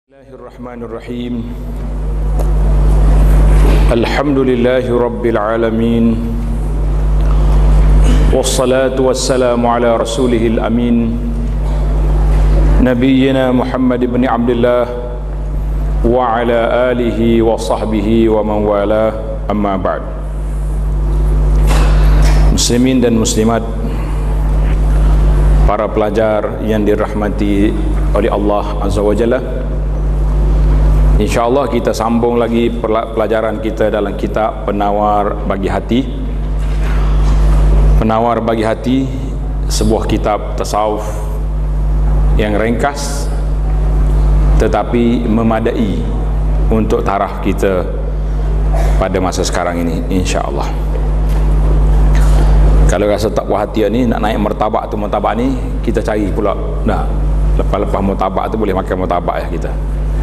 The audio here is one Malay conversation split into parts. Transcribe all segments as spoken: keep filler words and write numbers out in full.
Bismillahirrahmanirrahim. Alhamdulillahi rabbil alamin. Wassalatu wassalamu ala rasulihil amin, nabiyyina Muhammad ibn Abdullah wa ala alihi wa sahbihi wa man wala, amma ba'd. Muslimin dan muslimat, para pelajar yang dirahmati oleh Allah Azza wa Jalla, InsyaAllah kita sambung lagi pelajaran kita dalam kitab Penawar Bagi Hati. Penawar Bagi Hati, sebuah kitab tasawuf yang ringkas tetapi memadai untuk taraf kita pada masa sekarang ini, insyaAllah. Kalau rasa tak puas hati ni, nak naik martabak tu, martabak ni kita cari pula. Nah, lepas-lepas martabak tu boleh makan martabak ya kita.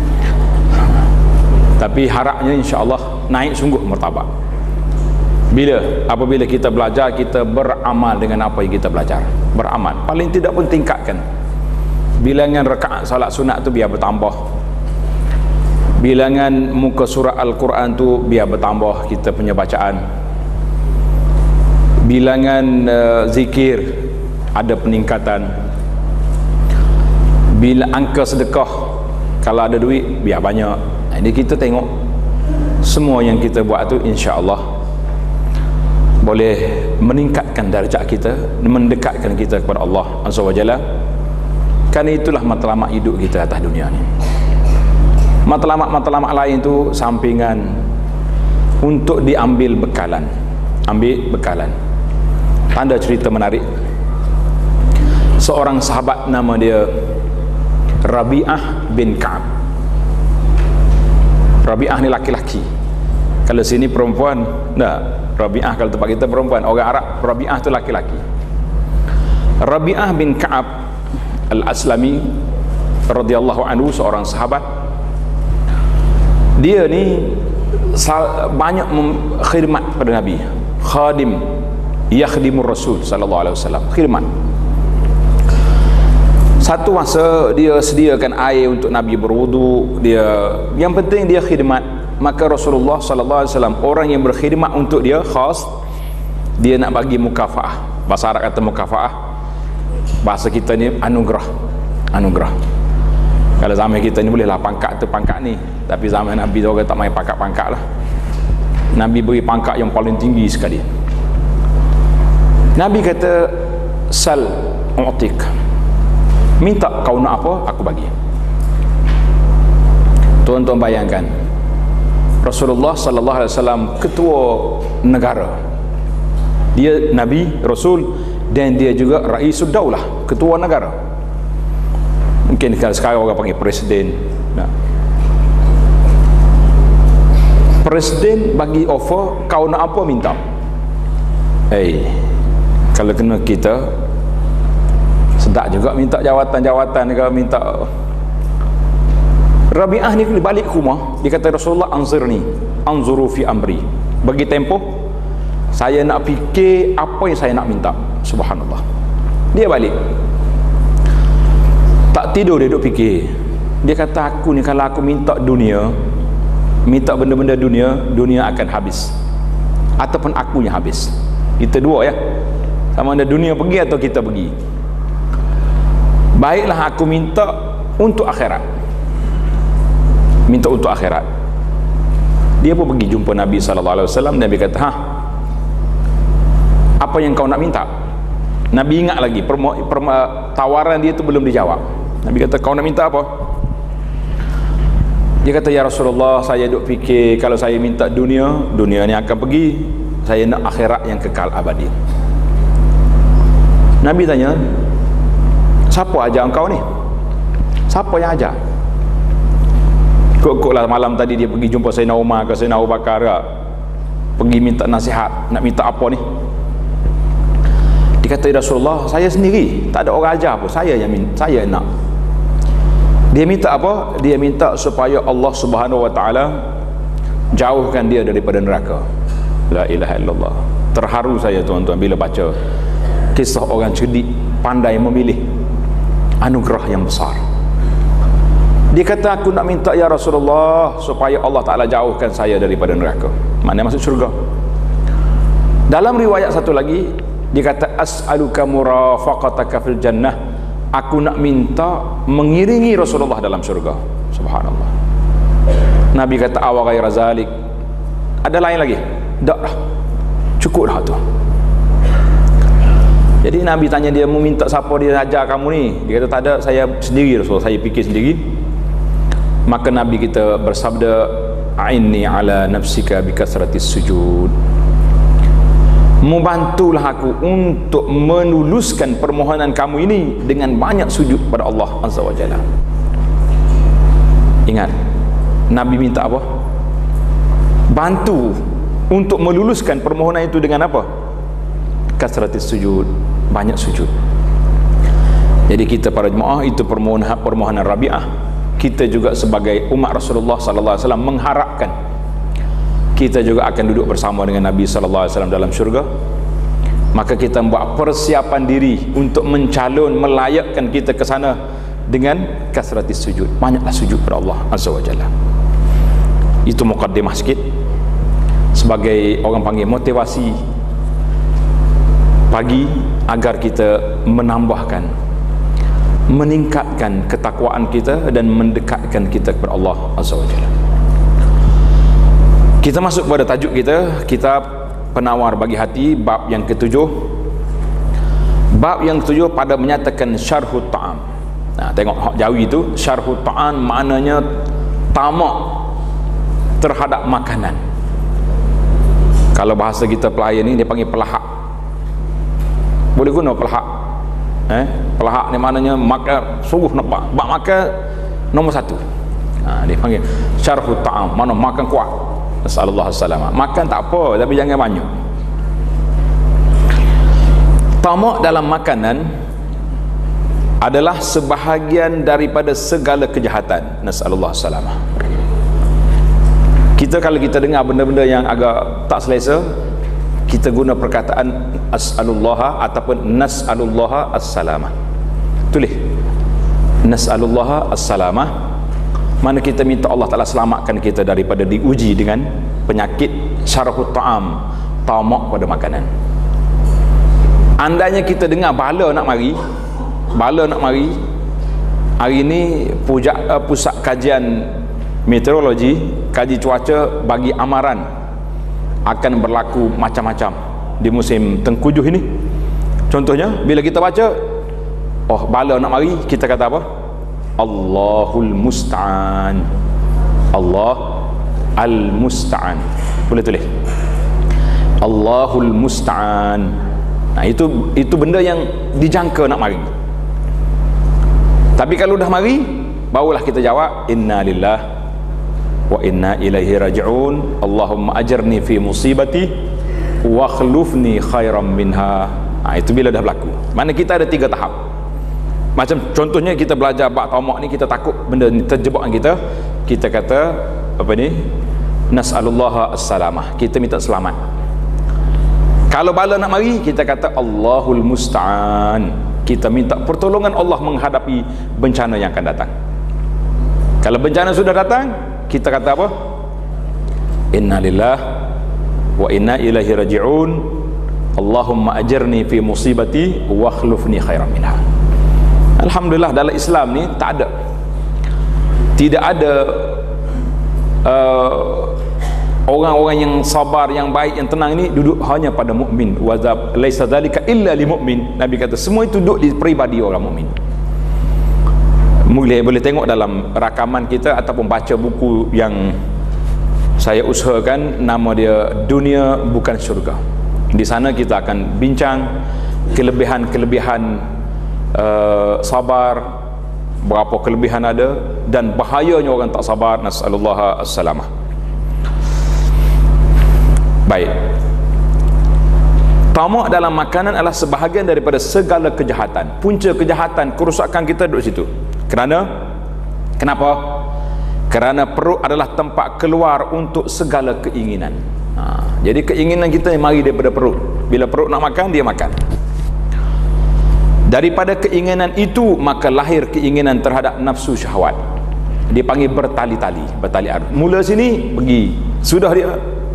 Tapi harapnya insya-Allah naik sungguh martabak. Bila? Apabila kita belajar, kita beramal dengan apa yang kita belajar. Beramal. Paling tidak pun tingkatkan. Bilangan rakaat salat sunat tu biar bertambah. Bilangan muka surah Al-Quran tu biar bertambah kita punya bacaan. Bilangan uh, zikir ada peningkatan. Bila angka sedekah, kalau ada duit biar banyak. Jadi kita tengok semua yang kita buat tu insya-Allah boleh meningkatkan darjat kita, mendekatkan kita kepada Allah Azza wa Jalla. Kerana itulah matlamat hidup kita atas dunia ni. Matlamat-matlamat lain tu sampingan untuk diambil bekalan. Ambil bekalan. Tanda cerita menarik. Seorang sahabat nama dia Rabi'ah bin Ka'ab. Rabi'ah ni laki-laki. Kalau sini perempuan, dah. Rabi'ah kalau tempat kita perempuan. Orang Arab, Rabi'ah tu laki-laki. Rabi'ah bin Ka'ab Al-Aslami radhiyallahu anhu, seorang sahabat. Dia ni banyak khidmat pada Nabi. Khadim, yakhdimur Rasul sallallahu alaihi wasallam. Khidmat. Satu masa dia sediakan air untuk Nabi berwudu, dia yang penting dia khidmat. Maka Rasulullah sallallahu alaihi wasallam, orang yang berkhidmat untuk dia khas, dia nak bagi mukafaah. Bahasa Arab kata mukafaah, bahasa kita ni anugerah. Anugerah. Kalau zaman kita ni bolehlah pangkat tu pangkat ni, tapi zaman Nabi tu orang tak main pangkat-pangkat lah. Nabi beri pangkat yang paling tinggi sekali. Nabi kata, sal u'tik, minta kau nak apa, aku bagi. Tuan-tuan bayangkan, Rasulullah sallallahu alaihi wasallam ketua negara. Dia Nabi, Rasul, dan dia juga Raisud Daulah, ketua negara. Mungkin kalau sekarang orang panggil presiden. Nah. Presiden bagi offer, kau nak apa, minta. Eh, hey, kalau kena kita sedap juga minta jawatan-jawatan juga, minta. Rabi'ah ni balik ke rumah, dia kata, Rasulullah anzirni, anzuru fi amri, bagi tempoh saya nak fikir apa yang saya nak minta. Subhanallah. Dia balik, tak tidur, dia duduk fikir. Dia kata, aku ni kalau aku minta dunia, minta benda-benda dunia, dunia akan habis ataupun akunya habis. Kita dua ya, sama ada dunia pergi atau kita pergi. Baiklah aku minta untuk akhirat. Minta untuk akhirat. Dia pun pergi jumpa Nabi sallallahu alaihi wasallam. Nabi kata, "Ha, apa yang kau nak minta?" Nabi ingat lagi perma, perma, tawaran dia tu belum dijawab. Nabi kata, "Kau nak minta apa?" Dia kata, "Ya Rasulullah, saya duk fikir kalau saya minta dunia, dunia ni akan pergi. Saya nak akhirat yang kekal abadi." Nabi tanya, "Siapa ajar engkau ni? Siapa yang ajar?" Kok-koklah malam tadi dia pergi jumpa Sayyidina Umar ke Sayyidina Abu Bakar ke, pergi minta nasihat, nak minta apa ni? Dia kata, "Ya Rasulullah, saya sendiri, tak ada orang ajar pun, saya yang minta, saya nak." Dia minta apa? Dia minta supaya Allah Subhanahu wa taala jauhkan dia daripada neraka. La ilaha illallah. Terharu saya tuan-tuan bila baca kisah orang cerdik, pandai memilih, anugerah yang besar. Dia kata, aku nak minta ya Rasulullah supaya Allah Ta'ala jauhkan saya daripada neraka. Mana masuk syurga. Dalam riwayat satu lagi, dia kata, as'aluka murafaqataka fil jannah. Aku nak minta mengiringi Rasulullah dalam syurga. Subhanallah. Nabi kata, awa ghaira zalik. Ada lain lagi? Tak dah. Cukup dah tu. Jadi Nabi tanya dia, mau minta siapa dia ajar kamu ni? Dia kata, tak ada, saya sendiri Rasulullah, saya fikir sendiri. Maka Nabi kita bersabda, a'inni ala nafsika bikasratis sujud. Membantulah aku untuk menuluskan permohonan kamu ini dengan banyak sujud pada Allah Azza wa Jalla. Ingat, Nabi minta apa? Bantu untuk meluluskan permohonan itu dengan apa? Kasratis sujud, banyak sujud. Jadi kita para jemaah, itu permohonan permohonan Rabi'ah. Kita juga sebagai umat Rasulullah sallallahu alaihi wasallam mengharapkan kita juga akan duduk bersama dengan Nabi sallallahu alaihi wasallam dalam syurga. Maka kita buat persiapan diri untuk mencalon, melayakkan kita ke sana dengan kasratis sujud. Banyaklah sujud kepada Allah Azza wa Jalla. Itu muqaddimah sikit sebagai orang panggil motivasi pagi agar kita menambahkan, meningkatkan ketakwaan kita dan mendekatkan kita kepada Allah Azza wa Jalla. Kita masuk pada tajuk kita, kitab Penawar Bagi Hati, bab yang ketujuh. Bab yang ketujuh pada menyatakan syarhut ta'am. Nah, tengok hak Jawi itu, syarhut ta'am maknanya tamak terhadap makanan. Kalau bahasa kita pelayan ni dia panggil pelahak. Boleh guna pelahak. Eh, pelahak ni maknanya makan, suruh nak bak, bak makan nombor satu. Ha, dia panggil syarhut ta'am, mana makan kuat. Nasallallahu alaihi. Makan tak apa, tapi jangan banyak. Tamak dalam makanan adalah sebahagian daripada segala kejahatan. Nasallallahu alaihi. Kita kalau kita dengar benda-benda yang agak tak selesa, kita guna perkataan as'alullaha ataupun nas'alullaha as-salamah. Tulis nas'alullaha as-salamah, mana kita minta Allah Ta'ala selamatkan kita daripada diuji dengan penyakit syarhut ta'am, tamak pada makanan. Andainya kita dengar bala nak mari, bala nak mari, hari ini pujak, uh, pusat kajian meteorologi, kaji cuaca bagi amaran akan berlaku macam-macam di musim tengkujuh ini. Contohnya bila kita baca, oh bala nak mari, kita kata apa? Allahul musta'an. Allah al-musta'an. Boleh tulis Allahul musta'an. Nah, itu itu benda yang dijangka nak mari. Tapi kalau dah mari, barulah kita jawab inna lillah wa inna ilaihi raji'un. Allahumma ajarni fi musibati wa akhlufni khairam minha. Ha, itu bila dah berlaku. Mana kita ada tiga tahap. Macam contohnya kita belajar bab tamak ni, kita takut benda ni terjebak kita, kita kata apa ni? Nas'alullaha as-salamah. Kita minta selamat. Kalau bala nak mari, kita kata Allahul musta'an. Kita minta pertolongan Allah menghadapi bencana yang akan datang. Kalau bencana sudah datang, kita kata apa? Inna lillah wa inna ilaihi raji'un. Allahumma ajirni fi musibati wa akhlufni khairan minha. Alhamdulillah dalam Islam ni tak ada, tidak ada uh, orang-orang yang sabar, yang baik, yang tenang ini duduk hanya pada mukmin. Wa laisa dzalika illa lil mu'min. Nabi kata semua itu duduk di peribadi orang mukmin. Boleh, boleh tengok dalam rakaman kita ataupun baca buku yang saya usahakan, nama dia Dunia Bukan Syurga. Di sana kita akan bincang kelebihan-kelebihan uh, sabar, berapa kelebihan ada, dan bahayanya orang tak sabar. Nas'alullaha as-salamah. Baik, tamak dalam makanan adalah sebahagian daripada segala kejahatan. Punca kejahatan, kerusakan kita duduk situ. Kerana kenapa? Kerana perut adalah tempat keluar untuk segala keinginan. Ha, jadi keinginan kita mari daripada perut. Bila perut nak makan, dia makan. Daripada keinginan itu maka lahir keinginan terhadap nafsu syahwat. Dia panggil bertali-tali, bertali arus. Mula sini pergi, sudah dia.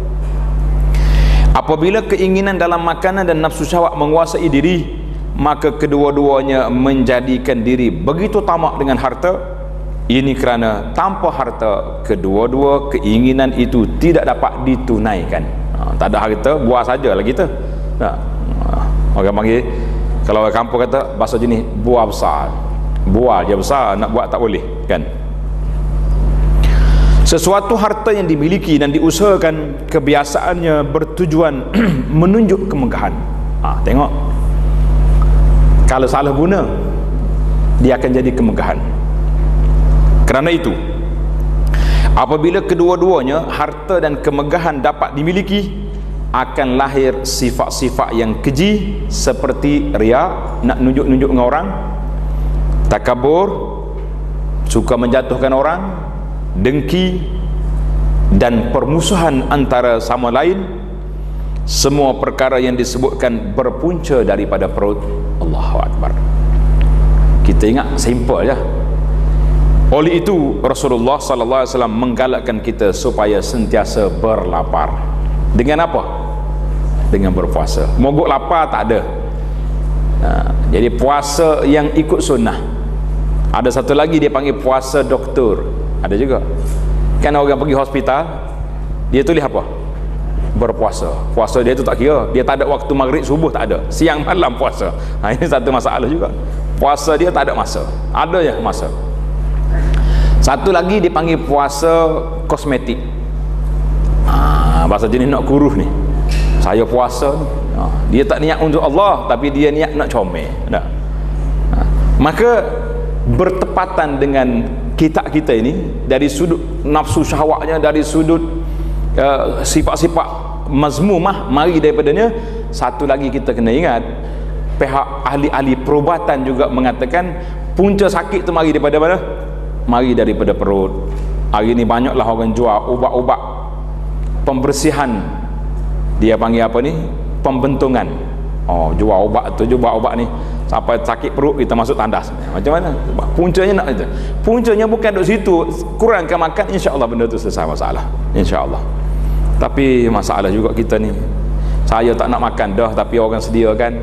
Apabila keinginan dalam makanan dan nafsu syahwat menguasai diri, maka kedua-duanya menjadikan diri begitu tamak dengan harta. Ini kerana tanpa harta, kedua-dua keinginan itu tidak dapat ditunaikan. Ha, tak ada harta, buah sajalah kita. Ha, orang panggil, kalau orang kampung kata bahasa jenis, buah besar. Buah je besar, nak buat tak boleh, kan? Sesuatu harta yang dimiliki dan diusahakan kebiasaannya bertujuan menunjuk kemegahan. Ha, tengok, kalau salah guna, dia akan jadi kemegahan. Kerana itu, apabila kedua-duanya harta dan kemegahan dapat dimiliki, akan lahir sifat-sifat yang keji seperti riya, nak nunjuk-nunjuk dengan orang, takabur, suka menjatuhkan orang, dengki, dan permusuhan antara sama lain. Semua perkara yang disebutkan berpunca daripada perut. Allahu Akbar. Kita ingat simple je. Oleh itu Rasulullah sallallahu alaihi wasallam menggalakkan kita supaya sentiasa berlapar. Dengan apa? Dengan berpuasa. Mogok lapar tak ada. Ha, jadi puasa yang ikut sunnah. Ada satu lagi dia panggil puasa doktor. Ada juga. Kan orang pergi hospital, dia tulis apa? Berpuasa. Puasa dia tu tak kira. Dia tak ada waktu maghrib subuh, tak ada. Siang malam puasa. Ha, ini satu masalah juga. Puasa dia tak ada masa. Ada je masa. Satu lagi dipanggil puasa kosmetik. Ha, bahasa jenis nak kuruh ni. Saya puasa ni. Ha, dia tak niat untuk Allah, tapi dia niat nak comel. Ha, maka bertepatan dengan kitab kita ini, dari sudut nafsu syahwatnya, dari sudut uh, sifat-sifat mazmumah, mari daripadanya. Satu lagi kita kena ingat, pihak ahli-ahli perubatan juga mengatakan punca sakit tu mari daripada mana? Mari daripada perut. Hari ni banyaklah orang jual ubat-ubat pembersihan, dia panggil apa ni, pembentungan. Oh, jual ubat tu, jual ubat ni sampai sakit perut kita masuk tandas. Macam mana? Puncanya nak itu. Puncanya bukan duduk situ, kurangkan makan, insya-Allah benda tu selesai masalah. Insya-Allah. Tapi masalah juga kita ni, saya tak nak makan dah tapi orang sediakan.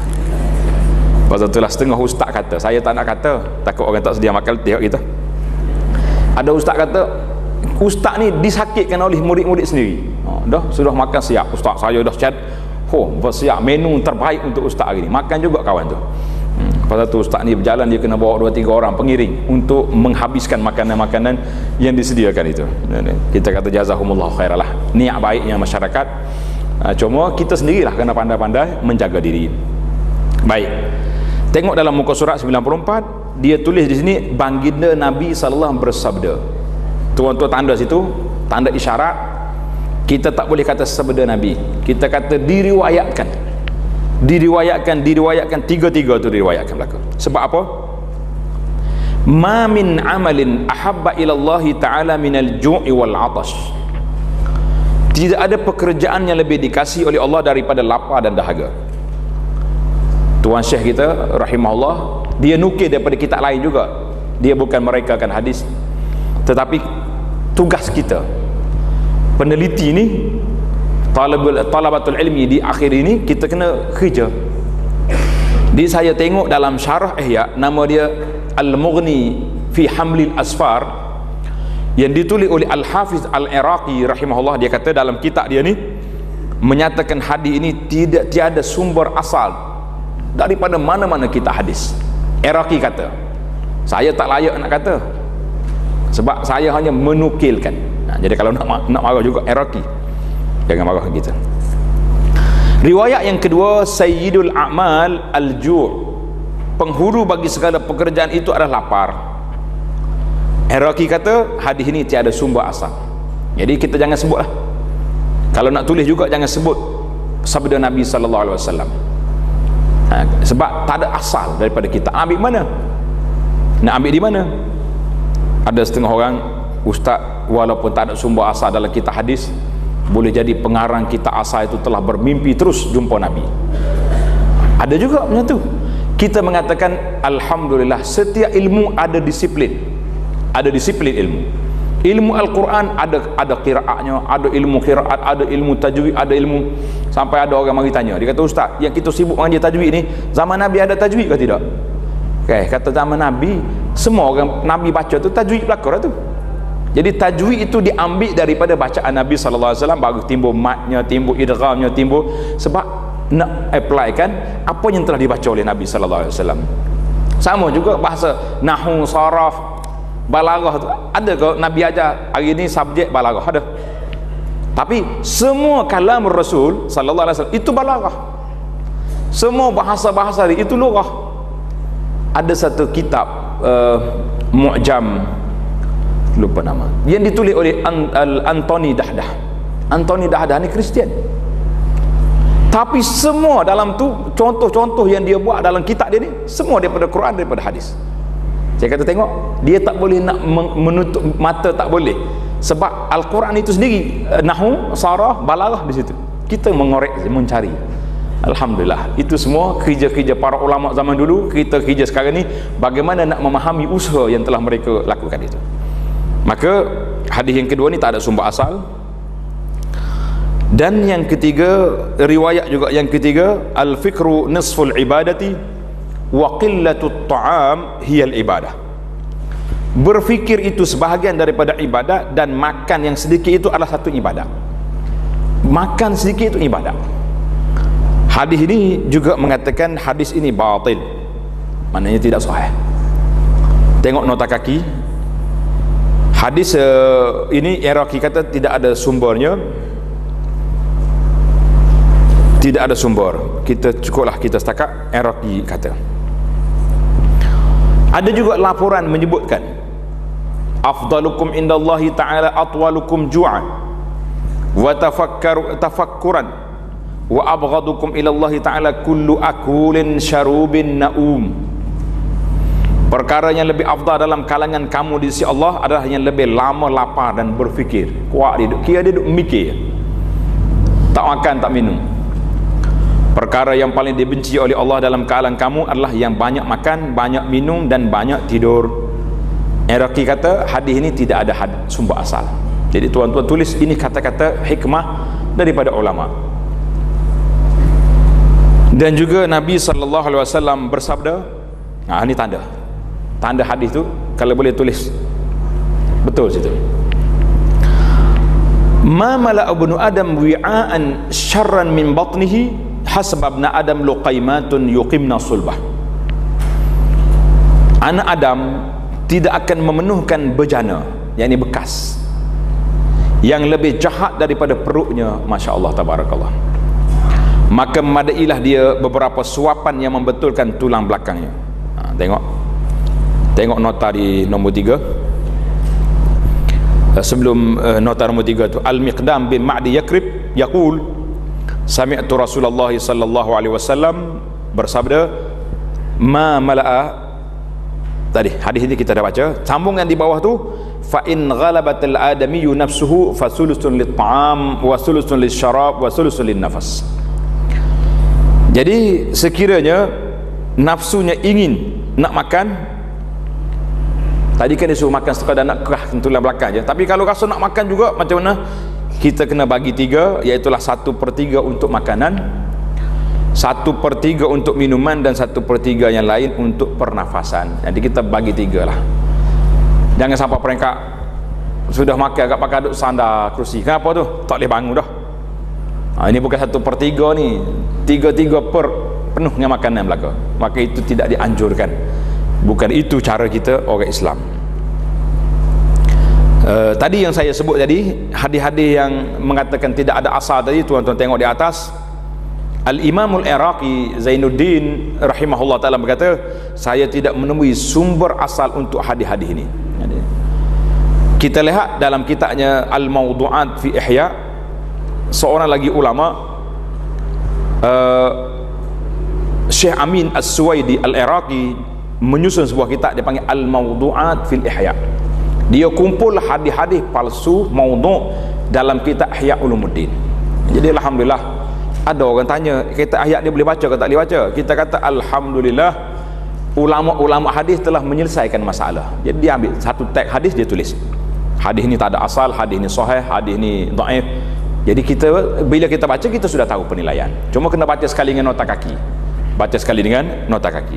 Pasal itulah setengah ustaz kata, saya tak nak kata, takut orang tak sedia makan tengok kita. Ada ustaz kata, ustaz ni disakitkan oleh murid-murid sendiri. Oh, dah sudah makan siap ustaz, saya dah chat, oh bersiap menu terbaik untuk ustaz hari ni, makan juga kawan tu. hmm. Pasal tu ustaz ni berjalan, dia kena bawa dua tiga orang pengiring untuk menghabiskan makanan-makanan yang disediakan itu. Kita kata jazahumullah khairalah, niat baiknya masyarakat. Cuma kita sendirilah kena pandai-pandai menjaga diri. Baik, tengok dalam muka surat sembilan puluh empat, dia tulis di sini baginda Nabi sallallahu alaihi wasallam bersabda. Tuan-tuan tanda situ, tanda isyarat. Kita tak boleh kata sabda Nabi, kita kata diriwayatkan. Diriwayatkan, diriwayatkan, tiga-tiga tu diriwayatkan belaka. Sebab apa? Ma min amalin ahabba ila Allah taala minal ju'i wal 'atash. Tidak ada pekerjaan yang lebih dikasihi oleh Allah daripada lapar dan dahaga. Tuan Syekh kita rahimahullah, dia nukil daripada kitab lain juga. Dia bukan merekakan hadis, tetapi tugas kita peneliti ni, talabul talabatul ilmi di akhir ini, kita kena kerja. Di saya tengok dalam syarah Ihya, nama dia Al-Mughni fi Hamlil Asfar, yang ditulis oleh Al-Hafiz Al-Iraqi rahimahullah. Dia kata dalam kitab dia ni menyatakan hadis ini tidak tiada sumber asal daripada mana-mana kitab hadis. Iraqi kata, saya tak layak nak kata, sebab saya hanya menukilkan. Nah, jadi kalau nak nak marah juga Iraqi, jangan marah kita. Riwayat yang kedua, Sayyidul A'mal Al-Ju', penghulu bagi segala pekerjaan itu adalah lapar. Iraqi kata hadis ini tiada sumber asal. Jadi kita jangan sebutlah. Kalau nak tulis juga jangan sebut sabda Nabi sallallahu alaihi wasallam. Ha, sebab tak ada asal daripada kita. Ambil mana? Nak ambil di mana? Ada setengah orang, ustaz, walaupun tak ada sumber asal dalam kitab hadis, boleh jadi pengarang kitab asal itu telah bermimpi terus jumpa Nabi. Ada juga macam tu. Kita mengatakan alhamdulillah, setiap ilmu ada disiplin. ada disiplin ilmu. Ilmu Al-Quran ada ada qiraatnya, ada ilmu qiraat, ada ilmu tajwid, ada ilmu, sampai ada orang mari tanya, dia kata, ustaz, yang kita sibuk mengajar tajwid ni, zaman Nabi ada tajwid ke tidak? Okay, kata zaman Nabi, semua orang Nabi baca tu tajwid belakang tu. Jadi tajwid itu diambil daripada bacaan Nabi sallallahu alaihi wasallam, baru timbul matnya, timbul idghamnya, timbul, sebab nak apply kan apa yang telah dibaca oleh Nabi sallallahu alaihi wasallam. Sama juga bahasa nahwu, saraf, balaghah tu ada ke Nabi ajar hari ni subjek balaghah ada, tapi semua kalam Rasul sallallahu alaihi wasallam itu balaghah, semua bahasa-bahasa itu lughah. Ada satu kitab uh, Mu'jam, lupa nama, yang ditulis oleh An Anthony Dahdah. Anthony Dahdah ni Kristian, tapi semua dalam tu contoh-contoh yang dia buat dalam kitab dia ni semua daripada Quran, daripada hadis. Saya kata tengok, dia tak boleh nak menutup mata, tak boleh, sebab Al-Quran itu sendiri nahwu, sarah, balaghah di situ. Kita mengorek, mencari. Alhamdulillah, itu semua kerja-kerja para ulama zaman dulu. Kita kerja sekarang ni bagaimana nak memahami usaha yang telah mereka lakukan itu. Maka hadis yang kedua ni tak ada sumber asal. Dan yang ketiga, riwayat juga yang ketiga, al-fikru nisful ibadati wa qillatut ta'am hiyal ibadah. Berfikir itu sebahagian daripada ibadat, dan makan yang sedikit itu adalah satu ibadat. Makan sedikit itu ibadat. Hadis ini juga mengatakan hadis ini batil, maknanya tidak sahih. Tengok nota kaki hadis uh, ini, Iraqi kata tidak ada sumbernya, tidak ada sumber. Kita cukuplah kita setakat Iraqi kata. Ada juga laporan menyebutkan afdalukum indallahi ta'ala atwalukum ju'an wa tafakkaru tafakkuran wa abghadukum ilallahi ta'ala kullu akulin syarubin na'um. Perkara yang lebih afdal dalam kalangan kamu di sisi Allah adalah yang lebih lama lapar dan berfikir. Kuat dia, kira dia duduk mikir, tak makan tak minum. Perkara yang paling dibenci oleh Allah dalam kalangan kamu adalah yang banyak makan, banyak minum dan banyak tidur. Iraqi kata hadis ini tidak ada had, sumber asal. Jadi tuan-tuan tulis ini kata-kata hikmah daripada ulama. Dan juga Nabi sallallahu alaihi wasallam bersabda, nah ini tanda tanda hadis tu, kalau boleh tulis betul situ. Ma mala'a ibnu adam wi'aan syarran min batnihi hasab ibn adam luqaimatun yuqimna sulbah. Anak Adam tidak akan memenuhkan bejana, yakni bekas, yang lebih jahat daripada perutnya, masya Allah tabarakallah. Maka memadailah dia beberapa suapan yang membetulkan tulang belakangnya. Ha, tengok tengok nota di nombor tiga. Sebelum uh, nota nombor tiga tu, Al-Miqdam bin Ma'di Yakrib yaqul sami'tu Rasulullah sallallahu alaihi wasallam bersabda, ma mala'a, tadi hadis ini kita dah baca, sambungan di bawah tu, fa in ghalabatil adamiyyu nafsuhu fa sulusun lit ta'am wa sulusun lis syarab wa sulusun lin nafas. Jadi sekiranya nafsunya ingin nak makan, tadi kan dia suruh makan sekadar nak kerah tulang belakang je, tapi kalau rasa nak makan juga, macam mana? Kita kena bagi tiga, iaitulah satu per tiga untuk makanan, satu per tiga untuk minuman, dan satu per tiga yang lain untuk pernafasan. Jadi kita bagi tiga lah. Jangan sampai perengkak sudah makan agak pakai duduk sandar kerusi, kenapa tu? Tak boleh bangun dah. Ha, ini bukan satu per tiga ni, tiga-tiga per penuhnya makanan belaka. Maka itu tidak dianjurkan. Bukan itu cara kita orang Islam. Uh, tadi yang saya sebut tadi, hadis-hadis yang mengatakan tidak ada asal tadi, tuan-tuan tengok di atas. Al-Imamul Iraqi Zainuddin rahimahullah ta'ala berkata, saya tidak menemui sumber asal untuk hadis-hadis ini. Kita lihat dalam kitabnya Al-Mawdu'at fi Ihya, seorang lagi ulama, uh, Syekh Amin As-Suwaidi Al-Iraqi, menyusun sebuah kitab dia panggil Al-Mawdu'at fil Ihya. Dia kumpul hadis-hadis palsu maudhu' dalam kitab Ihya Ulumuddin. Jadi alhamdulillah, ada orang tanya kitab Ihya dia boleh baca ke tak boleh baca? Kita kata alhamdulillah, ulama-ulama hadis telah menyelesaikan masalah. Jadi dia ambil satu teks hadis, dia tulis hadis ni tak ada asal, hadis ni sahih, hadis ni dhaif. Jadi kita bila kita baca, kita sudah tahu penilaian. Cuma kena baca sekali dengan nota kaki, baca sekali dengan nota kaki.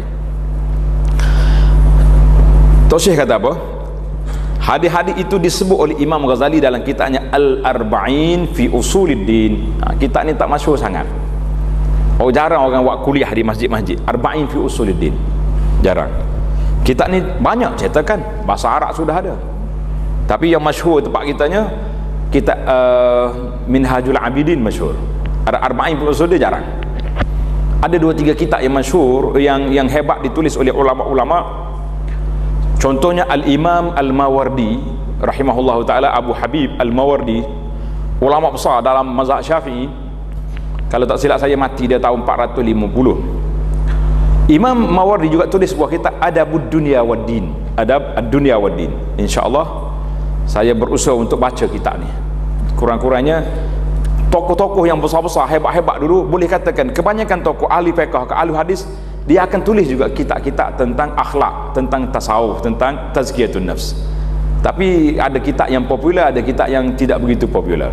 Tok Syekh kata apa? Hadis-hadis itu disebut oleh Imam Ghazali dalam kitabnya Al-Arba'in fi Usuluddin. Ha, kitab ni tak masyhur sangat. Oh, jarang orang buat kuliah di masjid-masjid. Arba'in fi Usuluddin, jarang. Kitab ni banyak ceritakan, bahasa Arab sudah ada. Tapi yang masyhur tempat kitanya kitab uh, Minhajul Abidin masyhur. Ada Arba'in fi Usuluddin jarang. Ada dua tiga kitab yang masyhur, yang yang hebat ditulis oleh ulama-ulama. Contohnya Al-Imam Al-Mawardi rahimahullahu ta'ala, Abu Habib Al-Mawardi, ulama besar dalam mazhab Syafi'i. Kalau tak silap saya mati dia tahun empat ratus lima puluh. Imam Mawardi juga tulis sebuah kitab Adabud Dunya wad Din, Adab Ad-Dunya wad Din. InsyaAllah saya berusaha untuk baca kitab ni. Kurang-kurangnya tokoh-tokoh yang besar-besar, hebat-hebat dulu, boleh katakan kebanyakan tokoh ahli fiqh ke ahli hadis, dia akan tulis juga kitab-kitab tentang akhlak, tentang tasawuf, tentang tazkiyatun nafs. Tapi ada kitab yang popular, ada kitab yang tidak begitu popular.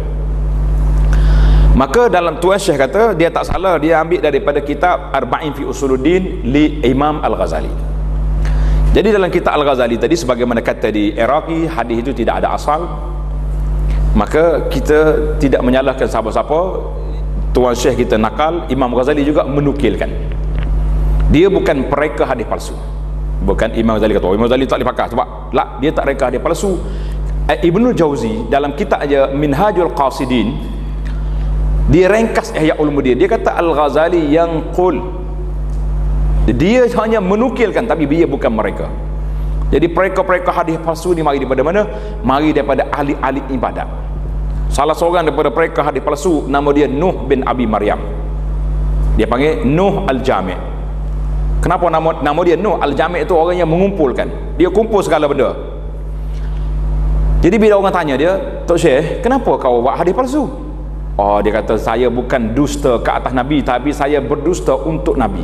Maka dalam Tuan Syekh kata dia tak salah, dia ambil daripada kitab Arba'in fi Usuluddin li Imam Al-Ghazali. Jadi dalam kitab Al-Ghazali tadi, sebagaimana kata di Iraqi, hadis itu tidak ada asal. Maka kita tidak menyalahkan siapa-siapa. Tuan Syekh kita nakal, Imam Ghazali juga menukilkan. Dia bukan pereka hadis palsu. Bukan Imam Ghazali kata, oh, Imam Ghazali tak boleh pakai sebab lah, dia tak reka hadis palsu. Ibnu Jauzi dalam kitab aja Minhajul Qasidin, dia ringkas Ihya Ulumuddin. Dia kata Al-Ghazali yang qul, dia hanya menukilkan, tapi dia bukan mereka. Jadi pereka-pereka hadis palsu ni mari daripada mana? Mari daripada ahli-ahli ibadat. Salah seorang daripada pereka hadis palsu nama dia Nuh bin Abi Maryam. Dia panggil Nuh Al-Jami'. Kenapa nama nama dia Nuh Al-Jami' itu? Orang yang mengumpulkan, dia kumpul segala benda. Jadi bila orang tanya dia, Tok Syekh, kenapa kau buat hadis palsu? Oh, dia kata saya bukan dusta ke atas Nabi, tapi saya berdusta untuk Nabi.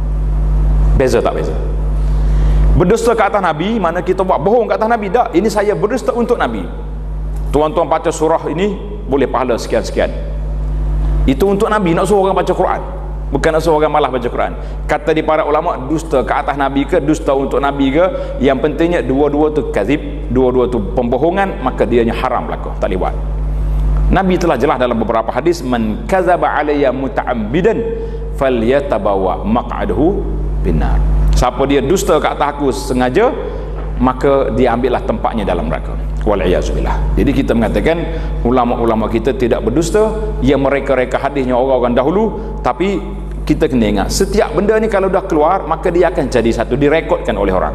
Beza tak beza? Berdusta ke atas Nabi mana kita buat bohong ke atas Nabi? Tak, ini saya berdusta untuk Nabi. Tuan-tuan baca surah ini boleh pahala sekian-sekian. Itu untuk Nabi, nak suruh orang baca Quran, bukan nak suruh orang malah baca Quran. Kata di para ulama, dusta ke atas Nabi ke dusta untuk Nabi ke, yang pentingnya dua-dua tu kazib, dua-dua tu pembohongan, maka dianya haram berlaku, tak boleh buat. Nabi telah jelas dalam beberapa hadis, man kazaba alayya muta'ambidan falyatabawa maq'adahu binnar. Siapa dia dusta ke atas aku sengaja, maka dia ambillah tempatnya dalam neraka. Wal'iyazubillah. Jadi kita mengatakan ulama-ulama kita tidak berdusta, yang mereka-reka hadisnya orang-orang dahulu. Tapi kita kena ingat, setiap benda ni kalau dah keluar, maka dia akan jadi satu, direkodkan oleh orang.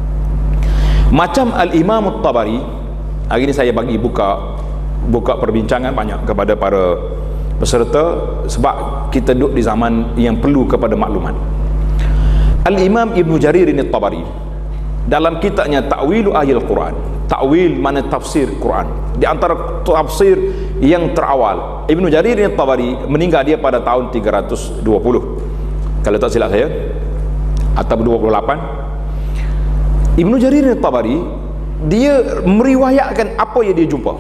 Macam Al-Imam At-Tabari, hari ni saya bagi buka buka perbincangan banyak kepada para peserta, sebab kita duduk di zaman yang perlu kepada maklumat. Al-Imam Ibnu Jarir ini At-Tabari dalam kitabnya Ta'wilu Ayil Quran, ta'wil mana tafsir Quran, di antara tafsir yang terawal, Ibnu Jarir ini At-Tabari meninggal dia pada tahun tiga ratus dua puluh kalau tak silap saya, atau dua puluh lapan. Ibnu Jarir ini At-Tabari dia meriwayatkan apa yang dia jumpa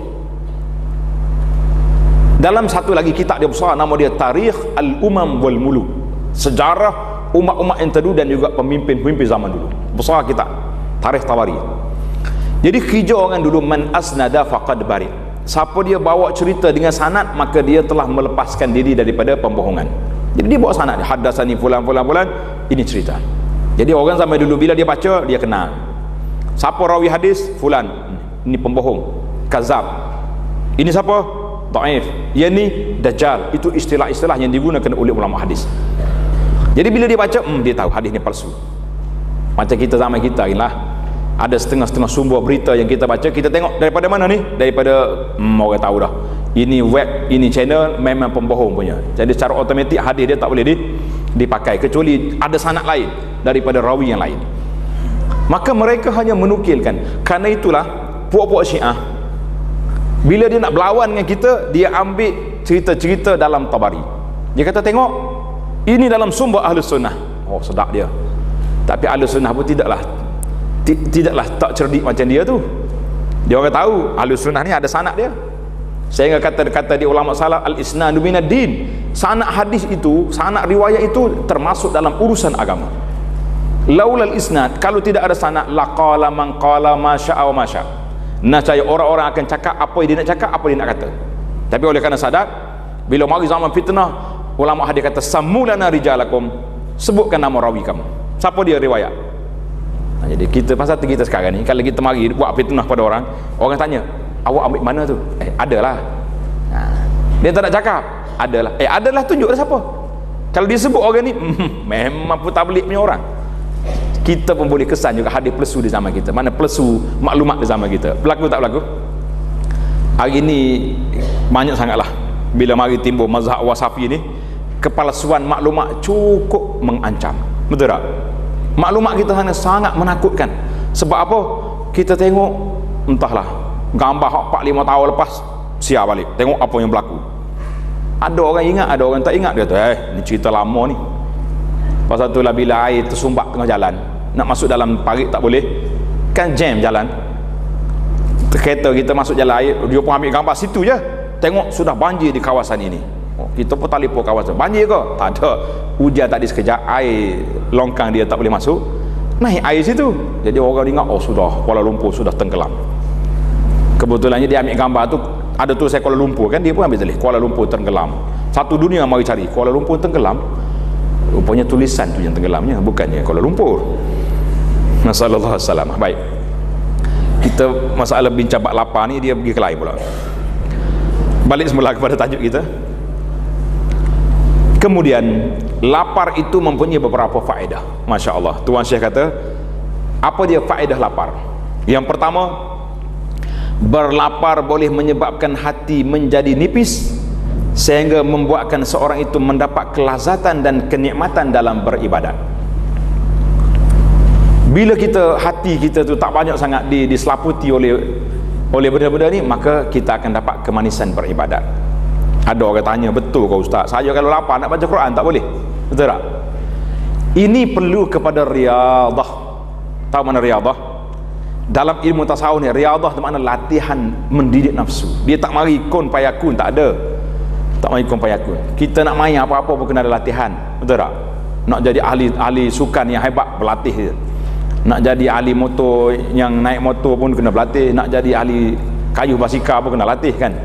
dalam satu lagi kitab dia besar, nama dia Tarikh Al-Umam wal Muluk, sejarah umat-umat yang terdahulu dan juga pemimpin-pemimpin zaman dulu. Besar kitab Tarikh Tabari. Jadi kerja orang dulu, man asnada faqad bari, siapa dia bawa cerita dengan sanad, maka dia telah melepaskan diri daripada pembohongan. Jadi dia bawa sanad, haddatsani fulan fulan fulan, ini cerita. Jadi orang zaman dulu bila dia baca, dia kenal siapa rawi hadis, fulan, ini pembohong, kazab. Ini siapa? Dhaif. Yang ni dajjal. Itu istilah-istilah yang digunakan oleh ulama hadis. Jadi bila dia baca, hmm, dia tahu hadis ni palsu. Macam kita zaman kita lah, ada setengah-setengah sumber berita yang kita baca, kita tengok daripada mana ni? Daripada hmm, orang tahu dah, ini web, ini channel memang pembohong punya. Jadi secara automatik hadis dia tak boleh di, dipakai kecuali ada sanad lain daripada rawi yang lain. Maka mereka hanya menukilkan. Karena itulah puak-puak Syiah, bila dia nak berlawan dengan kita, dia ambil cerita-cerita dalam Tabari. Dia kata, tengok, ini dalam sumber Ahlus Sunnah. Oh, sedap dia. Tapi ahli sunnah pun tidaklah tidaklah tak cerdik macam dia tu. Dia orang tahu ahli sunnah ni ada sanad dia. Sehingga kata-kata di ulama salaf, al-isnadu minad din. Sanad hadis itu, sanad riwayat itu termasuk dalam urusan agama. Laulal isnad, kalau tidak ada sanad, laqala man qala ma syaa wa ma syaa. Nascaya orang-orang akan cakap apa yang dia nak cakap, apa yang dia nak kata. Tapi oleh kerana sadar, bila mari zaman fitnah, ulama hadis kata samulana rijalakum, sebutkan nama rawi kamu. Siapa dia riwayat? Nah, jadi kita pasal kita sekarang ni, kalau kita mari buat fitnah pada orang, orang tanya, awak ambil mana tu? Eh, adalah. Nah, dia tak nak cakap, adalah. Eh, adalah tunjuk dah siapa. Kalau dia sebut orang ni, mm, memang pun tabligh punya orang. Kita pun boleh kesan juga hadis plesu di zaman kita. Mana plesu maklumat di zaman kita. Berlaku tak berlaku? Hari ini banyak sangatlah bila mari timbul mazhab wasafi ni, kepalsuan maklumat cukup mengancam. Betul tak? Maklumat kita sana sangat menakutkan. Sebab apa? Kita tengok entahlah gambar empat lima tahun lepas siap balik. Tengok apa yang berlaku. Ada orang ingat, ada orang tak ingat. Dia kata, eh, ni cerita lama ni. Pasal tu lah bila air tersumbat tengah jalan, nak masuk dalam parit tak boleh, kan jam jalan. Kereta kita masuk jalan air, dia pun ambil gambar situ je. Tengok sudah banjir di kawasan ini. Oh, kita pun telefon kawasan, banjir ke? Tak ada. Hujan tadi sekejap, air longkang dia tak boleh masuk, naik air situ. Jadi orang ingat, oh sudah Kuala Lumpur sudah tenggelam. Kebetulannya dia ambil gambar tu, ada tu saya Kuala Lumpur kan, dia pun ambil tulis Kuala Lumpur tenggelam. Satu dunia mari cari Kuala Lumpur tenggelam. Rupanya tulisan tu yang tenggelamnya, bukannya Kuala Lumpur. Nasallallahu alaihi wasallam. Baik, kita masalah bincang bab lapar ni dia pergi ke lain pula. Balik semula kepada tajuk kita. Kemudian lapar itu mempunyai beberapa faedah. Masya Allah. Tuan Syekh kata, apa dia faedah lapar? Yang pertama, berlapar boleh menyebabkan hati menjadi nipis, sehingga membuatkan seorang itu mendapat kelazatan dan kenikmatan dalam beribadat. Bila kita, hati kita tu tak banyak sangat diselaputi oleh oleh benda-benda ni, maka kita akan dapat kemanisan beribadat. Ada orang tanya, betul ke Ustaz, saya kalau lapar nak baca Quran tak boleh? Betul tak? Ini perlu kepada riadah. Tahu mana riadah? Dalam ilmu tasawuf ni, riadah itu makna latihan mendidik nafsu. Dia tak mari kun payakun, tak ada. Tak mari kun payakun. Kita nak main apa-apa pun kena ada latihan. Betul tak? Nak jadi ahli ahli sukan yang hebat, berlatih je. Nak jadi ahli motor, yang naik motor pun kena berlatih. Nak jadi ahli kayuh basikal pun kena latih kan.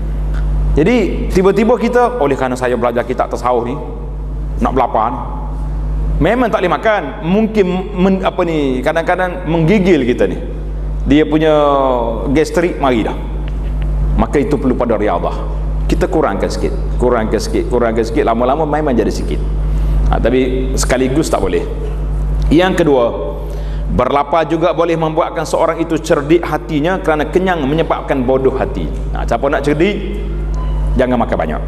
Jadi tiba-tiba kita, oleh kerana saya belajar kitab tasawuf ni, nak berlapar ni, memang tak boleh makan. Mungkin men, apa ni, kadang-kadang menggigil kita ni, dia punya gastrik mari dah. Maka itu perlu pada riadah. Kita kurangkan sikit, kurangkan sikit, kurangkan sikit, lama-lama memang jadi sikit. Ha, tapi sekaligus tak boleh. Yang kedua, berlapar juga boleh membuatkan seorang itu cerdik hatinya, kerana kenyang menyebabkan bodoh hati. Nah, siapa nak cerdik, jangan makan banyak.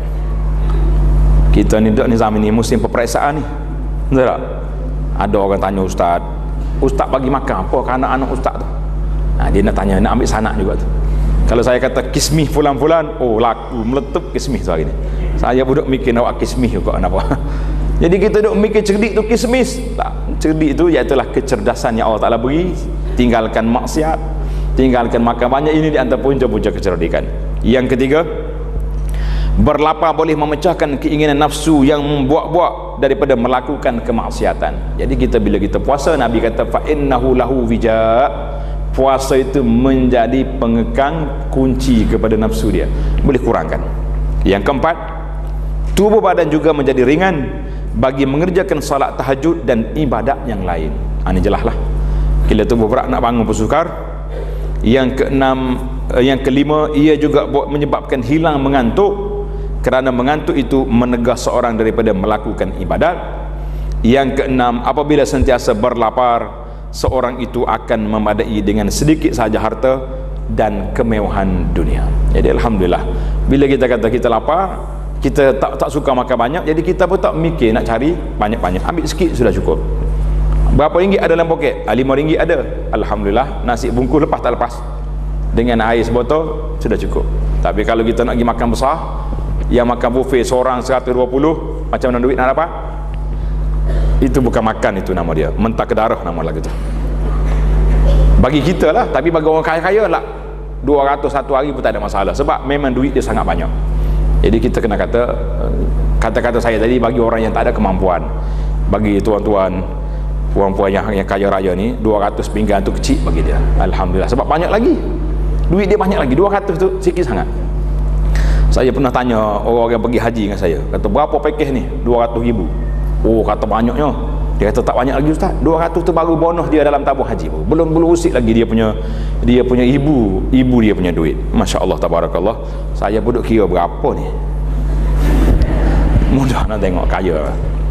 Kita ni duduk ni zaman ni musim peperiksaan ni. Betul tak? Ada orang tanya ustaz, ustaz bagi makan apa ke anak-anak ustaz tu? Nah, dia nak tanya, nak ambil sanak juga tu. Kalau saya kata kismih fulan-fulan, oh laku meletup kismih tu hari ni. Saya duduk mikir nak kismih juga kenapa? Jadi kita duduk mikir cerdik tu kismis. Tak, cerdik tu iaitulah kecerdasan yang Allah Taala beri. Tinggalkan maksiat, tinggalkan makan banyak. Ini di antara punca-punca kecerdikan. Yang ketiga, berlapar boleh memecahkan keinginan nafsu yang membuat-buat daripada melakukan kemaksiatan. Jadi kita bila kita puasa, Nabi kata fa innahu lahu wija. Puasa itu menjadi pengekang, kunci kepada nafsu dia, boleh kurangkan. Yang keempat, tubuh badan juga menjadi ringan bagi mengerjakan salat tahajud dan ibadat yang lain. Ha, ini jelas lah, bila tubuh berat nak bangun pun sukar. Yang keenam, yang kelima, ia juga menyebabkan hilang mengantuk, kerana mengantuk itu menegah seorang daripada melakukan ibadat. Yang keenam, apabila sentiasa berlapar, seorang itu akan memadai dengan sedikit sahaja harta dan kemewahan dunia. Jadi alhamdulillah, bila kita kata kita lapar, kita tak tak suka makan banyak, jadi kita pun tak mikir nak cari banyak-banyak, ambil sikit sudah cukup. Berapa ringgit ada dalam poket? Ah, lima ringgit ada, alhamdulillah. Nasi bungkus lepas tak lepas, dengan air sebotol sudah cukup. Tapi kalau kita nak pergi makan besar, yang makan buffet seorang seratus dua puluh, macam mana duit nak dapat? Itu bukan makan, itu nama dia mentah ke darah, nama lagu tu bagi kita lah. Tapi bagi orang kaya-kaya lah dua ratus satu hari pun tak ada masalah, sebab memang duit dia sangat banyak. Jadi kita kena kata, kata-kata saya tadi, bagi orang yang tak ada kemampuan, bagi tuan-tuan puan-puan yang, yang kaya raya ni, dua ratus pinggan tu kecil bagi dia, alhamdulillah, sebab banyak lagi duit dia, banyak lagi. Dua ratus tu sikit sangat. Saya pernah tanya orang yang pergi haji dengan saya, kata berapa pakej ni? Dua ratus ribu. Oh, kata banyaknya. Dia kata tak banyak lagi ustaz, dua ratus tu baru bonus dia dalam tabung haji, belum belum usik lagi dia punya dia punya ibu ibu dia punya duit. Masya Allah, tabarakallah. Saya pun duk kira berapa ni, mudah nak tengok kaya.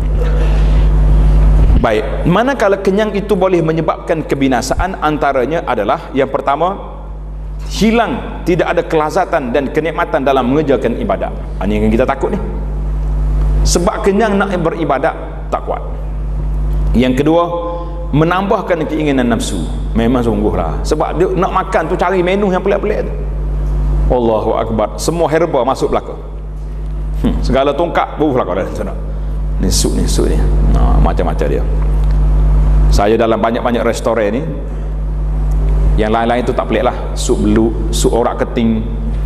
Baik, manakala kenyang itu boleh menyebabkan kebinasaan, antaranya adalah yang pertama, hilang, tidak ada kelazatan dan kenikmatan dalam mengerjakan ibadat. Ini yang kita takut ni, sebab kenyang nak beribadat tak kuat. Yang kedua, menambahkan keinginan nafsu. Memang sungguhlah, sebab dia nak makan tu cari menu yang pelik-pelik tu. Allahu Akbar, semua herba masuk belaka. hmm, segala tongkat buh belaka dalam sana. Ni sup ni sup ni, nah, macam-macam dia. Saya dalam banyak-banyak restoran ni, yang lain-lain tu tak pelik lah, sup beluk, sup orak keting.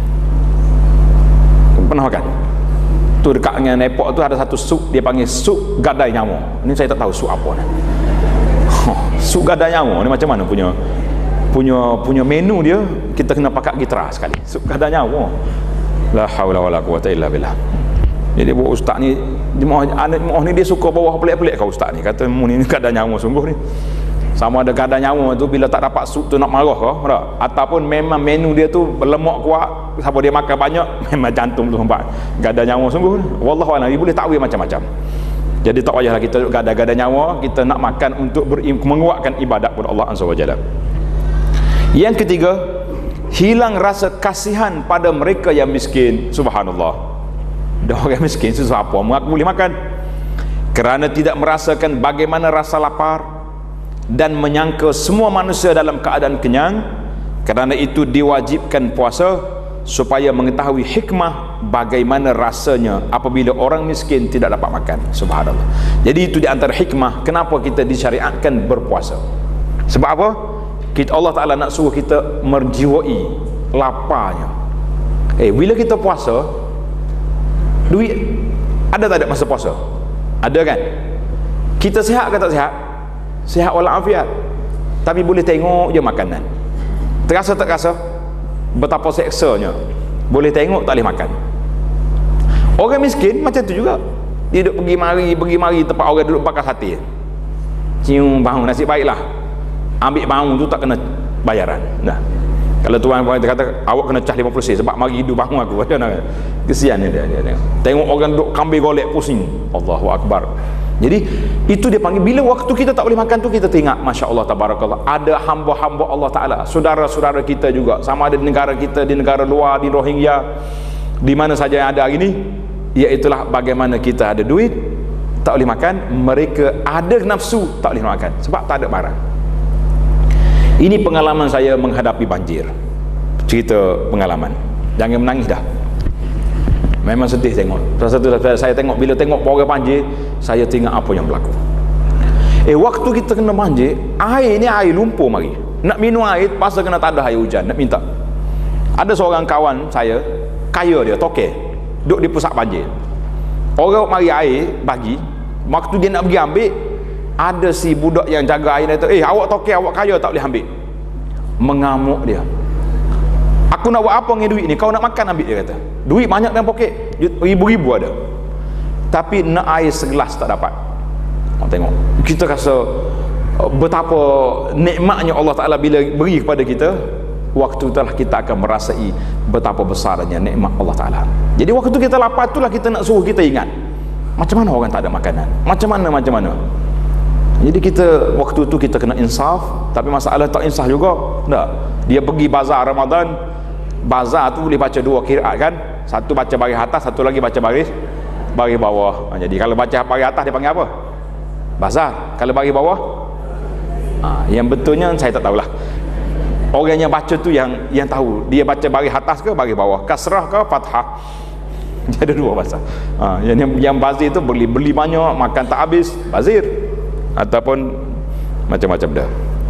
Pernah makan? Tu dekat dengan airport tu ada satu sup, dia panggil sup gadai nyamuk. Ni saya tak tahu sup apa ni. Oh, sup gadai nyamuk ni macam mana punya punya punya menu dia, kita kena pakai gitar sekali. Sup gadai nyamuk. La haula wala quwata illa billah. Jadi buat ustaz ni, jemaah anak jemaah ni dia suka bawah pelik-pelik kau ustaz ni. Kata mu ni gadai nyamuk sungguh ni. Sama ada gadai nyamuk tu bila tak dapat sup tu nak marah kau, tak? Ataupun memang menu dia tu berlemak kuat, siapa dia makan banyak memang jantung tu nampak. Gadai nyamuk sungguh. Wallahu a'lam, dia boleh takwil macam-macam. Jadi tak payahlah kita gadai-gadai nyawa, kita nak makan untuk menguatkan ibadat kepada Allah Azza wa Jalla. Yang ketiga, hilang rasa kasihan pada mereka yang miskin. Subhanallah. Dah orang miskin susah apa mengaku boleh makan, kerana tidak merasakan bagaimana rasa lapar dan menyangka semua manusia dalam keadaan kenyang. Kerana itu diwajibkan puasa supaya mengetahui hikmah bagaimana rasanya apabila orang miskin tidak dapat makan. Subhanallah. Jadi itu di antara hikmah kenapa kita disyariatkan berpuasa. Sebab apa? Kita, Allah Ta'ala nak suruh kita merjiwai laparnya. Eh, bila kita puasa, duit ada tak ada masa puasa? Ada kan? Kita sihat ke tak sihat? Sihat walafiat, tapi boleh tengok je makanan. Terasa tak rasa betapa seksanya. Boleh tengok tak boleh makan. Orang miskin macam tu juga. Dia duduk pergi mari pergi mari tempat orang duduk bakar sate, cium bau, nasib baiklah ambil bau tu tak kena bayaran. Nah, kalau tuan puan kata awak kena cah lima puluh sen sebab mari hidup bau aku, macam mana? Kesian dia, dia, dia. Tengok orang duduk kambing golek pusing. Allahu Akbar. Jadi itu dia panggil, bila waktu kita tak boleh makan tu kita teringat, Masya Allah, tabarakallah, ada hamba-hamba Allah Ta'ala, saudara-saudara kita juga, sama ada di negara kita, di negara luar, di Rohingya, di mana saja yang ada hari ini, iaitulah bagaimana kita ada duit tak boleh makan, mereka ada nafsu tak boleh makan sebab tak ada barang. Ini pengalaman saya menghadapi banjir. Cerita pengalaman, jangan menangis dah, memang sedih tengok. Satu saya tengok, bila tengok orang banjir, saya tengok apa yang berlaku. Eh, waktu kita kena banjir, air ni air lumpur mari. Nak minum air, pasal kena tak ada air hujan, nak minta. Ada seorang kawan saya, kaya dia, tokek, duduk di pusat banjir. Orang mari air, bagi. Waktu dia nak pergi ambil, ada si budak yang jaga air itu, eh awak tokek, awak kaya tak boleh ambil. Mengamuk dia. Aku nak buat apa dengan duit ni? Kau nak makan ambil, dia kata. Duit banyak dalam poket, ribu-ribu ada, tapi nak air segelas tak dapat. Oh, tengok, kita rasa betapa nikmatnya Allah Ta'ala bila beri kepada kita. Waktu itulah kita akan merasai betapa besarnya nikmat Allah Ta'ala. Jadi waktu kita lapar itulah kita nak suruh kita ingat, macam mana orang tak ada makanan, macam mana macam mana. Jadi kita waktu tu kita kena insaf. Tapi masalah tak insaf juga tak. Dia pergi bazar Ramadan, bazar tu boleh baca dua kiraat kan, satu baca baris atas, satu lagi baca baris baris bawah. Ha, jadi kalau baca baris atas dia panggil apa? Bazar. Kalau baris bawah, ha, yang betulnya saya tak tahulah. Orang yang baca tu yang yang tahu, dia baca baris atas ke baris bawah, kasrah ke fathah. Dia ada dua bahasa. Ha, yang yang bazir tu beli beli banyak, makan tak habis, bazir. ataupun macam-macam dah.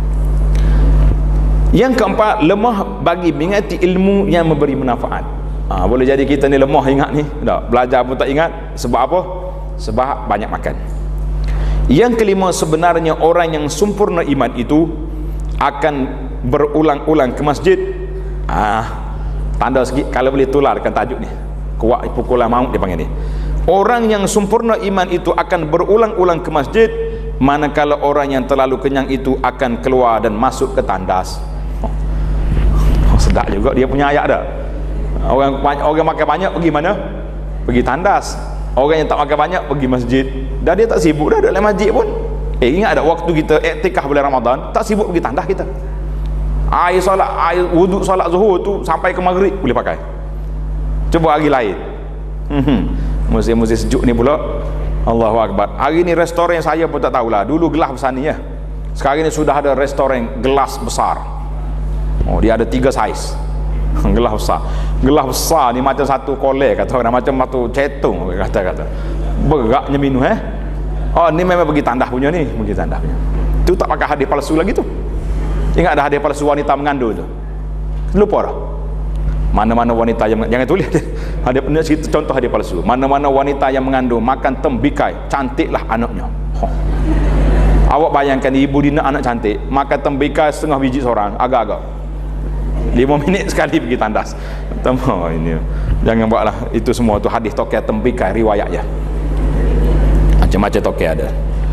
Yang keempat, lemah bagi mengingati ilmu yang memberi manfaat. Ha, boleh jadi kita ni lemah ingat ni, tak, belajar pun tak ingat. Sebab apa? Sebab banyak makan. Yang kelima, sebenarnya orang yang sempurna iman itu akan berulang-ulang ke masjid. Ah, tanda sikit kalau boleh tularkan tajuk ni. Kuat pukulan maut dia panggil ni. Orang yang sempurna iman itu akan berulang-ulang ke masjid, manakala orang yang terlalu kenyang itu akan keluar dan masuk ke tandas. Oh, sedap juga dia punya ayat dah. Orang orang makan banyak pergi mana? Pergi tandas. Orang yang tak makan banyak pergi masjid. Dah dia tak sibuk dah dalam masjid pun. Eh, ingat ada waktu kita iktikaf bulan Ramadan, tak sibuk pergi tandas kita. Air solat, air wuduk solat zuhur tu sampai ke maghrib boleh pakai. Cuba hari lain. Hmm. Musim-musim sejuk ni pula, Allahu Akbar. Hari ni restoran saya pun tak tahulah. Dulu gelas besar ni ya. Sekarang ni sudah ada restoran gelas besar. Oh, dia ada tiga saiz. Gelas besar. Gelas besar ni macam satu kolek kata orang, macam satu cetung kata-kata. Beratnya minum eh. Oh, ni memang pergi tandas punya ni, pergi tandas punya. Tu tak pakai hadis palsu lagi tu. Ingat ada hadis palsu wanita mengandung tu. Lupa dah. Mana-mana wanita yang jangan tulis ada pernah cerita contoh hadis palsu. Mana-mana wanita yang mengandung makan tembikai, cantiklah anaknya. Oh. Awak bayangkan ibu dina anak cantik, makan tembikai setengah biji seorang, agak-agak lima minit sekali pergi tandas. Oh, ini jangan buatlah itu semua tu hadis tokeh tembikai riwayat je. Macam-macam tokeh ada.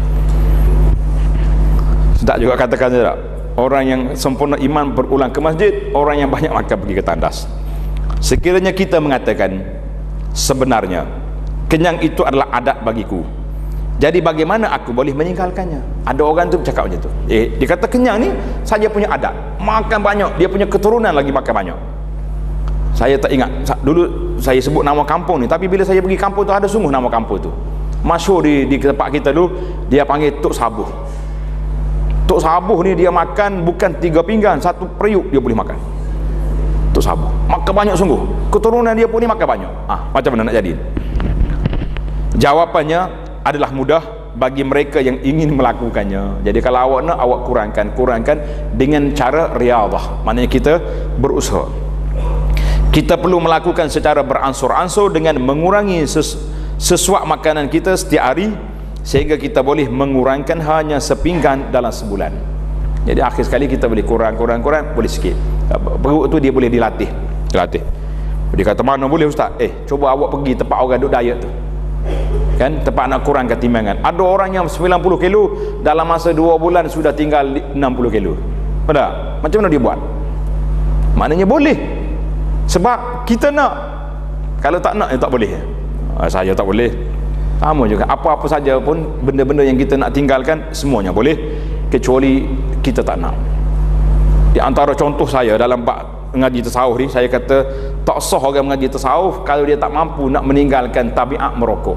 Sedap juga katakan tak? Orang yang sempurna iman berulang ke masjid, orang yang banyak makan pergi ke tandas. Sekiranya kita mengatakan sebenarnya kenyang itu adalah adat bagiku, jadi bagaimana aku boleh meninggalkannya? Ada orang tu bercakap macam tu. Eh, dia kata kenyang ni saja punya adat, makan banyak, dia punya keturunan lagi makan banyak. Saya tak ingat dulu saya sebut nama kampung ni, tapi bila saya pergi kampung tu ada sungguh nama kampung tu. Masyhur di, di tempat kita dulu, dia panggil Tok Sabuh. Tok Sabuh ni dia makan bukan tiga pinggan, satu periuk dia boleh makan. Tok Sabuh makan banyak sungguh, keturunan dia pun ni makan banyak. Ah, macam mana nak jadi? Jawapannya adalah mudah bagi mereka yang ingin melakukannya. Jadi kalau awak nak, awak kurangkan kurangkan dengan cara riyadhah, maknanya kita berusaha. Kita perlu melakukan secara beransur-ansur dengan mengurangi ses sesuap makanan kita setiap hari, sehingga kita boleh mengurangkan hanya sepinggan dalam sebulan. Jadi akhir sekali kita boleh kurang kurang kurang boleh sikit. Perut tu dia boleh dilatih dilatih. Dia kata mana boleh ustaz? Eh, cuba awak pergi tempat orang duk diet tu, kan, tempat nak kurangkan timbangan. Ada orang yang sembilan puluh kilo dalam masa dua bulan sudah tinggal enam puluh kilo. Benar? Macam mana dia buat? Maknanya boleh. Sebab kita nak. Kalau tak nak, ya tak boleh. Saya tak boleh. Sama juga, apa-apa saja pun benda-benda yang kita nak tinggalkan semuanya boleh, kecuali kita tak nak. Di antara contoh saya dalam bab mengaji tasawuf ni, saya kata tak sah orang mengaji tasawuf kalau dia tak mampu nak meninggalkan tabiat merokok.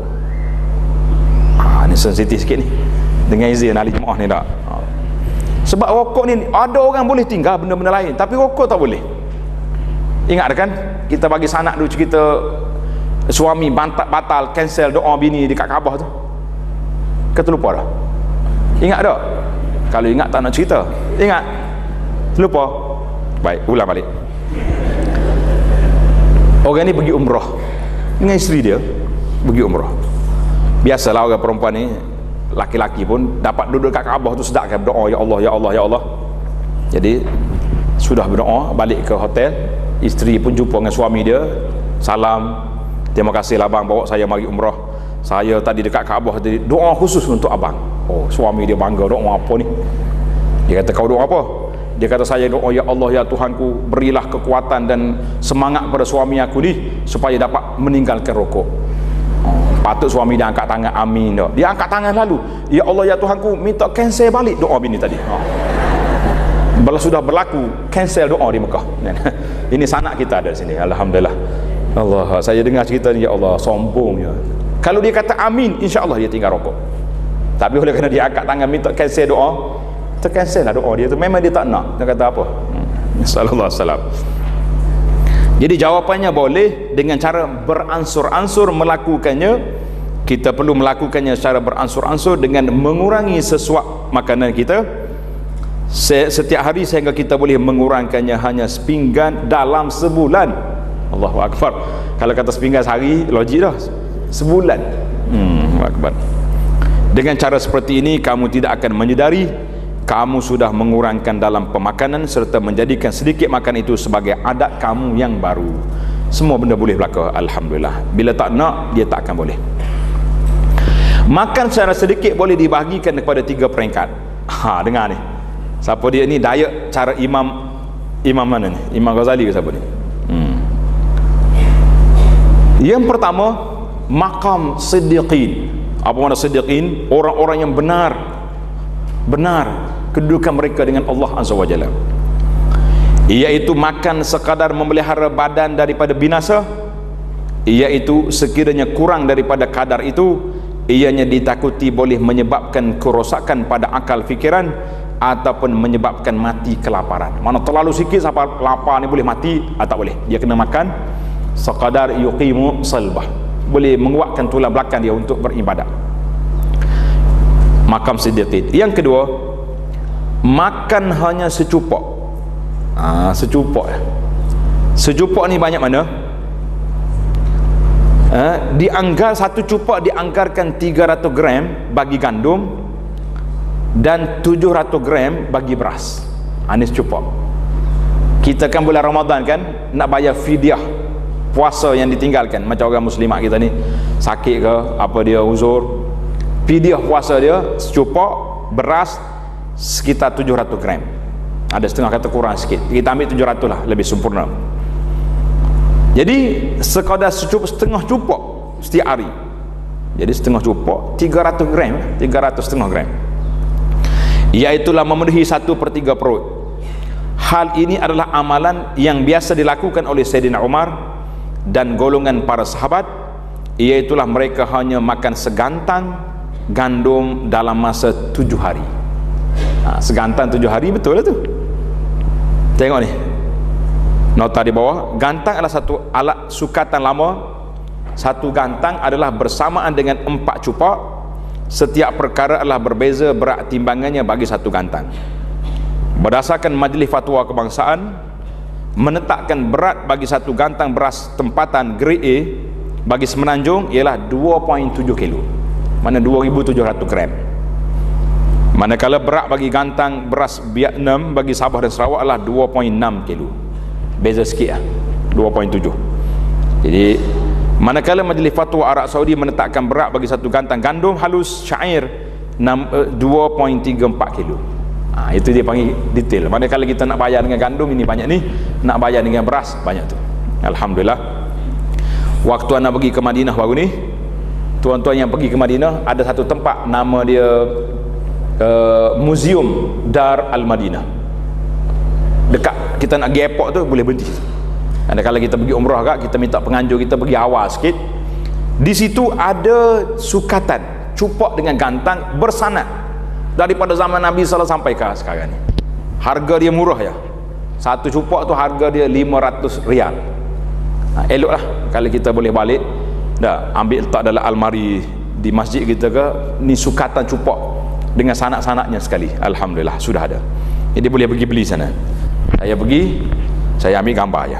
Ah, ni sensitif sikit ni dengan izin ahli jemaah ni tak. Ah. Sebab rokok ni ada orang boleh tinggal benda-benda lain, tapi rokok tak boleh. Ingat kan kita bagi sanak dulu cerita suami bantat batal cancel doa bini dekat Kaabah tu. Kata lupa dah. Ingat tak? Kalau ingat tak nak cerita. Ingat? Lupa. Baik, ulang balik. Orang ni pergi umrah dengan isteri dia, pergi umrah. Biasalah orang perempuan ni, laki-laki pun dapat duduk kat Kaabah tu sedap kan berdoa, ya Allah ya Allah ya Allah. Jadi sudah berdoa balik ke hotel, isteri pun jumpa dengan suami dia, salam, terima kasih lah abang bawa saya mari umrah. Saya tadi dekat Kaabah tadi doa khusus untuk abang. Oh, suami dia bangga, doa apa ni? Dia kata kau doa apa? Dia kata saya doa, ya Allah ya Tuhanku, berilah kekuatan dan semangat pada suami aku ni supaya dapat meninggalkan rokok. Oh, patut suami dia angkat tangan, amin dah. Dia angkat tangan lalu, ya Allah ya Tuhanku, minta cancel balik doa bini tadi. Oh. Bila sudah berlaku, cancel doa di Mekah. Ini sanak kita ada di sini, alhamdulillah. Allah, saya dengar cerita ni, ya Allah, sombongnya. Kalau dia kata amin, insya-Allah dia tinggal rokok. Tapi oleh kerana dia angkat tangan minta cancel doa, tercancel lah doa dia tu. Memang dia tak nak. Dia kata apa? Hmm. Sallallahu alaihi wasallam. Jadi jawapannya boleh dengan cara beransur-ansur melakukannya, Kita perlu melakukannya secara beransur-ansur dengan mengurangi sesuap makanan kita setiap hari sehingga kita boleh mengurangkannya hanya sepinggan dalam sebulan. Allahu Akbar. Kalau kata sepinggan sehari, logik dah. Sebulan. Hmm, Allahu Akbar. Dengan cara seperti ini kamu tidak akan menyedari kamu sudah mengurangkan dalam pemakanan serta menjadikan sedikit makan itu sebagai adat kamu yang baru. Semua benda boleh berlaku, alhamdulillah. Bila tak nak, dia tak akan boleh. Makan secara sedikit boleh dibahagikan kepada tiga peringkat. Ha, dengar ni. Siapa dia ni? Diet cara Imam Imam mana ni? Imam Ghazali ke siapa ni? Hmm. Yang pertama, maqam siddiqin. Apa makna siddiqin? Orang-orang yang benar. Benar kedudukan mereka dengan Allah Azza wa Jalla. Iaitu makan sekadar memelihara badan daripada binasa, iaitu sekiranya kurang daripada kadar itu, ianya ditakuti boleh menyebabkan kerosakan pada akal fikiran ataupun menyebabkan mati kelaparan. Mana terlalu sikit sampai lapar ni boleh mati, atau tak boleh. Dia kena makan sekadar yuqimu salbah, boleh menguatkan tulang belakang dia untuk beribadat. Makam siddiqin. Yang kedua, makan hanya secupak. Ah, secupak. Secupak ni banyak mana? Eh, dianggar satu cupak dianggarkan tiga ratus gram bagi gandum dan tujuh ratus gram bagi beras. Ah, ni secupak. Kita kan bulan Ramadan kan nak bayar fidyah puasa yang ditinggalkan, macam orang muslimat kita ni sakit ke apa, dia uzur, fidyah puasa dia secupak beras sekitar tujuh ratus gram. Ada setengah kata kurang sikit, kita ambil tujuh ratus lah, lebih sempurna. Jadi sekadar secupak, setengah cupak setiap hari. Jadi setengah cupak tiga ratus gram, tiga ratus setengah gram, iaitulah memenuhi satu per tiga perut. Hal ini adalah amalan yang biasa dilakukan oleh Sayyidina Umar dan golongan para sahabat, iaitulah mereka hanya makan segantang gandum dalam masa tujuh hari. Ha, segantang tujuh hari, betul lah tu. Tengok ni nota di bawah. Gantang adalah satu alat sukatan lama. Satu gantang adalah bersamaan dengan empat cupak. Setiap perkara adalah berbeza berat timbangannya bagi satu gantang. Berdasarkan Majlis Fatwa Kebangsaan, menetapkan berat bagi satu gantang beras tempatan grade A bagi Semenanjung ialah dua koma tujuh kilo, mana dua ribu tujuh ratus gram. Manakala berat bagi gantang beras Vietnam bagi Sabah dan Sarawak adalah dua koma enam kilo. Beza sikit lah, dua koma tujuh. Jadi manakala Majlis Fatwa Arab Saudi menetapkan berat bagi satu gantang gandum halus syair dua koma tiga empat kilo. Ha, itu dia panggil detail. Manakala kita nak bayar dengan gandum ini banyak ni, nak bayar dengan beras banyak tu. Alhamdulillah. Waktu anak pergi ke Madinah baru ni, tuan-tuan yang pergi ke Madinah, ada satu tempat nama dia Uh, Museum Dar Al-Madinah. Dekat kita nak pergi airport tu boleh berhenti. Dan kalau kita pergi umrah kak, kita minta penganjur kita pergi awal sikit. Di situ ada sukatan cupak dengan gantang bersanad daripada zaman Nabi sallallahu alaihi wasallam sampai ke sekarang ni. Harga dia murah ya. Satu cupak tu harga dia lima ratus rial. Ha, eloklah kalau kita boleh balik dah ambil letak dalam almari di masjid kita ke, ni sukatan cupak dengan sanak-sanaknya sekali. Alhamdulillah sudah ada. Jadi boleh pergi beli sana. Saya pergi, saya ambil gambar aja.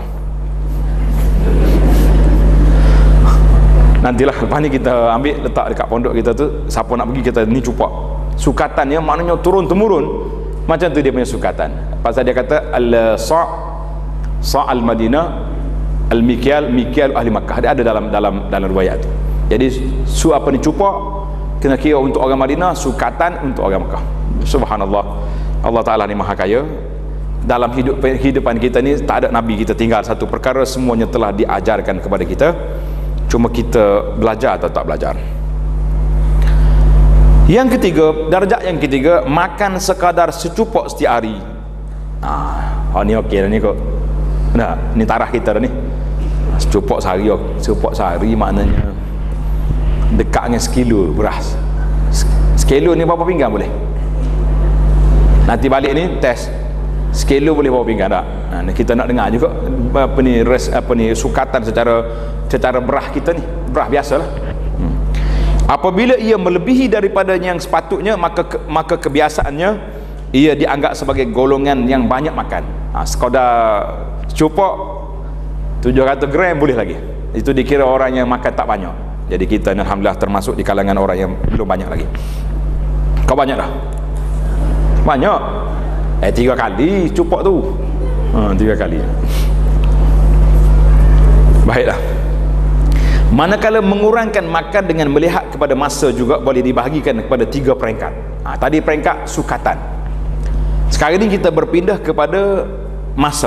Nantilah lepas ni kita ambil letak dekat pondok kita tu, siapa nak pergi kita ni cupak. Sukatannya maknanya turun temurun. Macam tu dia punya sukatan. Pasal dia kata al-sa' sa' al-Madinah al-mikyal mikyal ahli Makkah. Dia ada dalam dalam dalam riwayat tu. Jadi su apa ni cupak kena kira untuk orang Madinah, sukatan untuk orang Mekah. Subhanallah. Allah Ta'ala ni maha kaya. Dalam hidup kehidupan kita ni tak ada Nabi kita tinggal satu perkara, semuanya telah diajarkan kepada kita. Cuma kita belajar atau tak belajar. Yang ketiga, darjat yang ketiga, makan sekadar secupak setiap hari. Ah, oh ni okey dah ni kok. Nah, ni tarah kita dah ni. Secupak sehari, secupak sehari maknanya dekat dengan sekilo beras. Sekilo ni berapa pinggan boleh? Nanti balik ni test sekilo boleh berapa pinggan tak? Ha, kita nak dengar juga apa ni res, apa ni sukatan secara secara berah kita ni, berah biasalah. Hmm. Apabila ia melebihi daripada yang sepatutnya, maka ke, maka kebiasaannya ia dianggap sebagai golongan yang banyak makan. Ha, sekadar cupok tujuh ratus gram boleh lagi, itu dikira orang yang makan tak banyak. Jadi kita alhamdulillah termasuk di kalangan orang yang belum banyak lagi. Kau banyak dah? Banyak. Eh tiga kali cupok tu. Ha, tiga kali. Baiklah. Manakala mengurangkan makan dengan melihat kepada masa juga boleh dibahagikan kepada tiga peringkat. Ha, tadi peringkat sukatan. Sekarang ini kita berpindah kepada masa,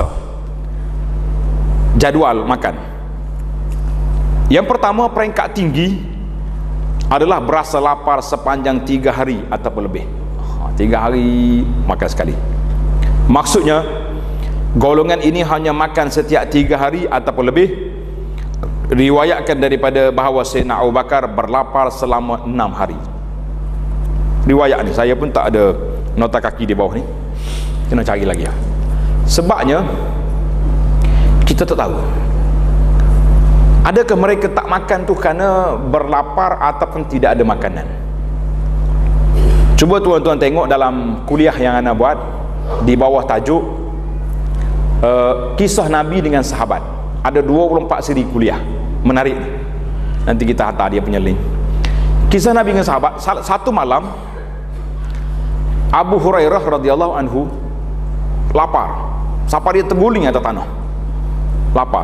jadual makan. Yang pertama, peringkat tinggi adalah berasa lapar sepanjang tiga hari ataupun lebih. Ha, tiga hari makan sekali. Maksudnya golongan ini hanya makan setiap tiga hari ataupun lebih. Riwayatkan daripada bahawa Sayyidina Abu Bakar berlapar selama enam hari. Riwayat ni saya pun tak ada nota kaki di bawah ni, kena cari lagi ya. Sebabnya kita tak tahu adakah mereka tak makan tu kerana berlapar ataupun tidak ada makanan. Cuba tuan-tuan tengok dalam kuliah yang ana buat di bawah tajuk uh, kisah Nabi dengan sahabat. Ada dua puluh empat siri kuliah, menarik. Nanti kita hantar dia punya link. Kisah Nabi dengan sahabat. Satu malam Abu Hurairah radhiyallahu anhu lapar, sampai dia terguling atas tanah, lapar.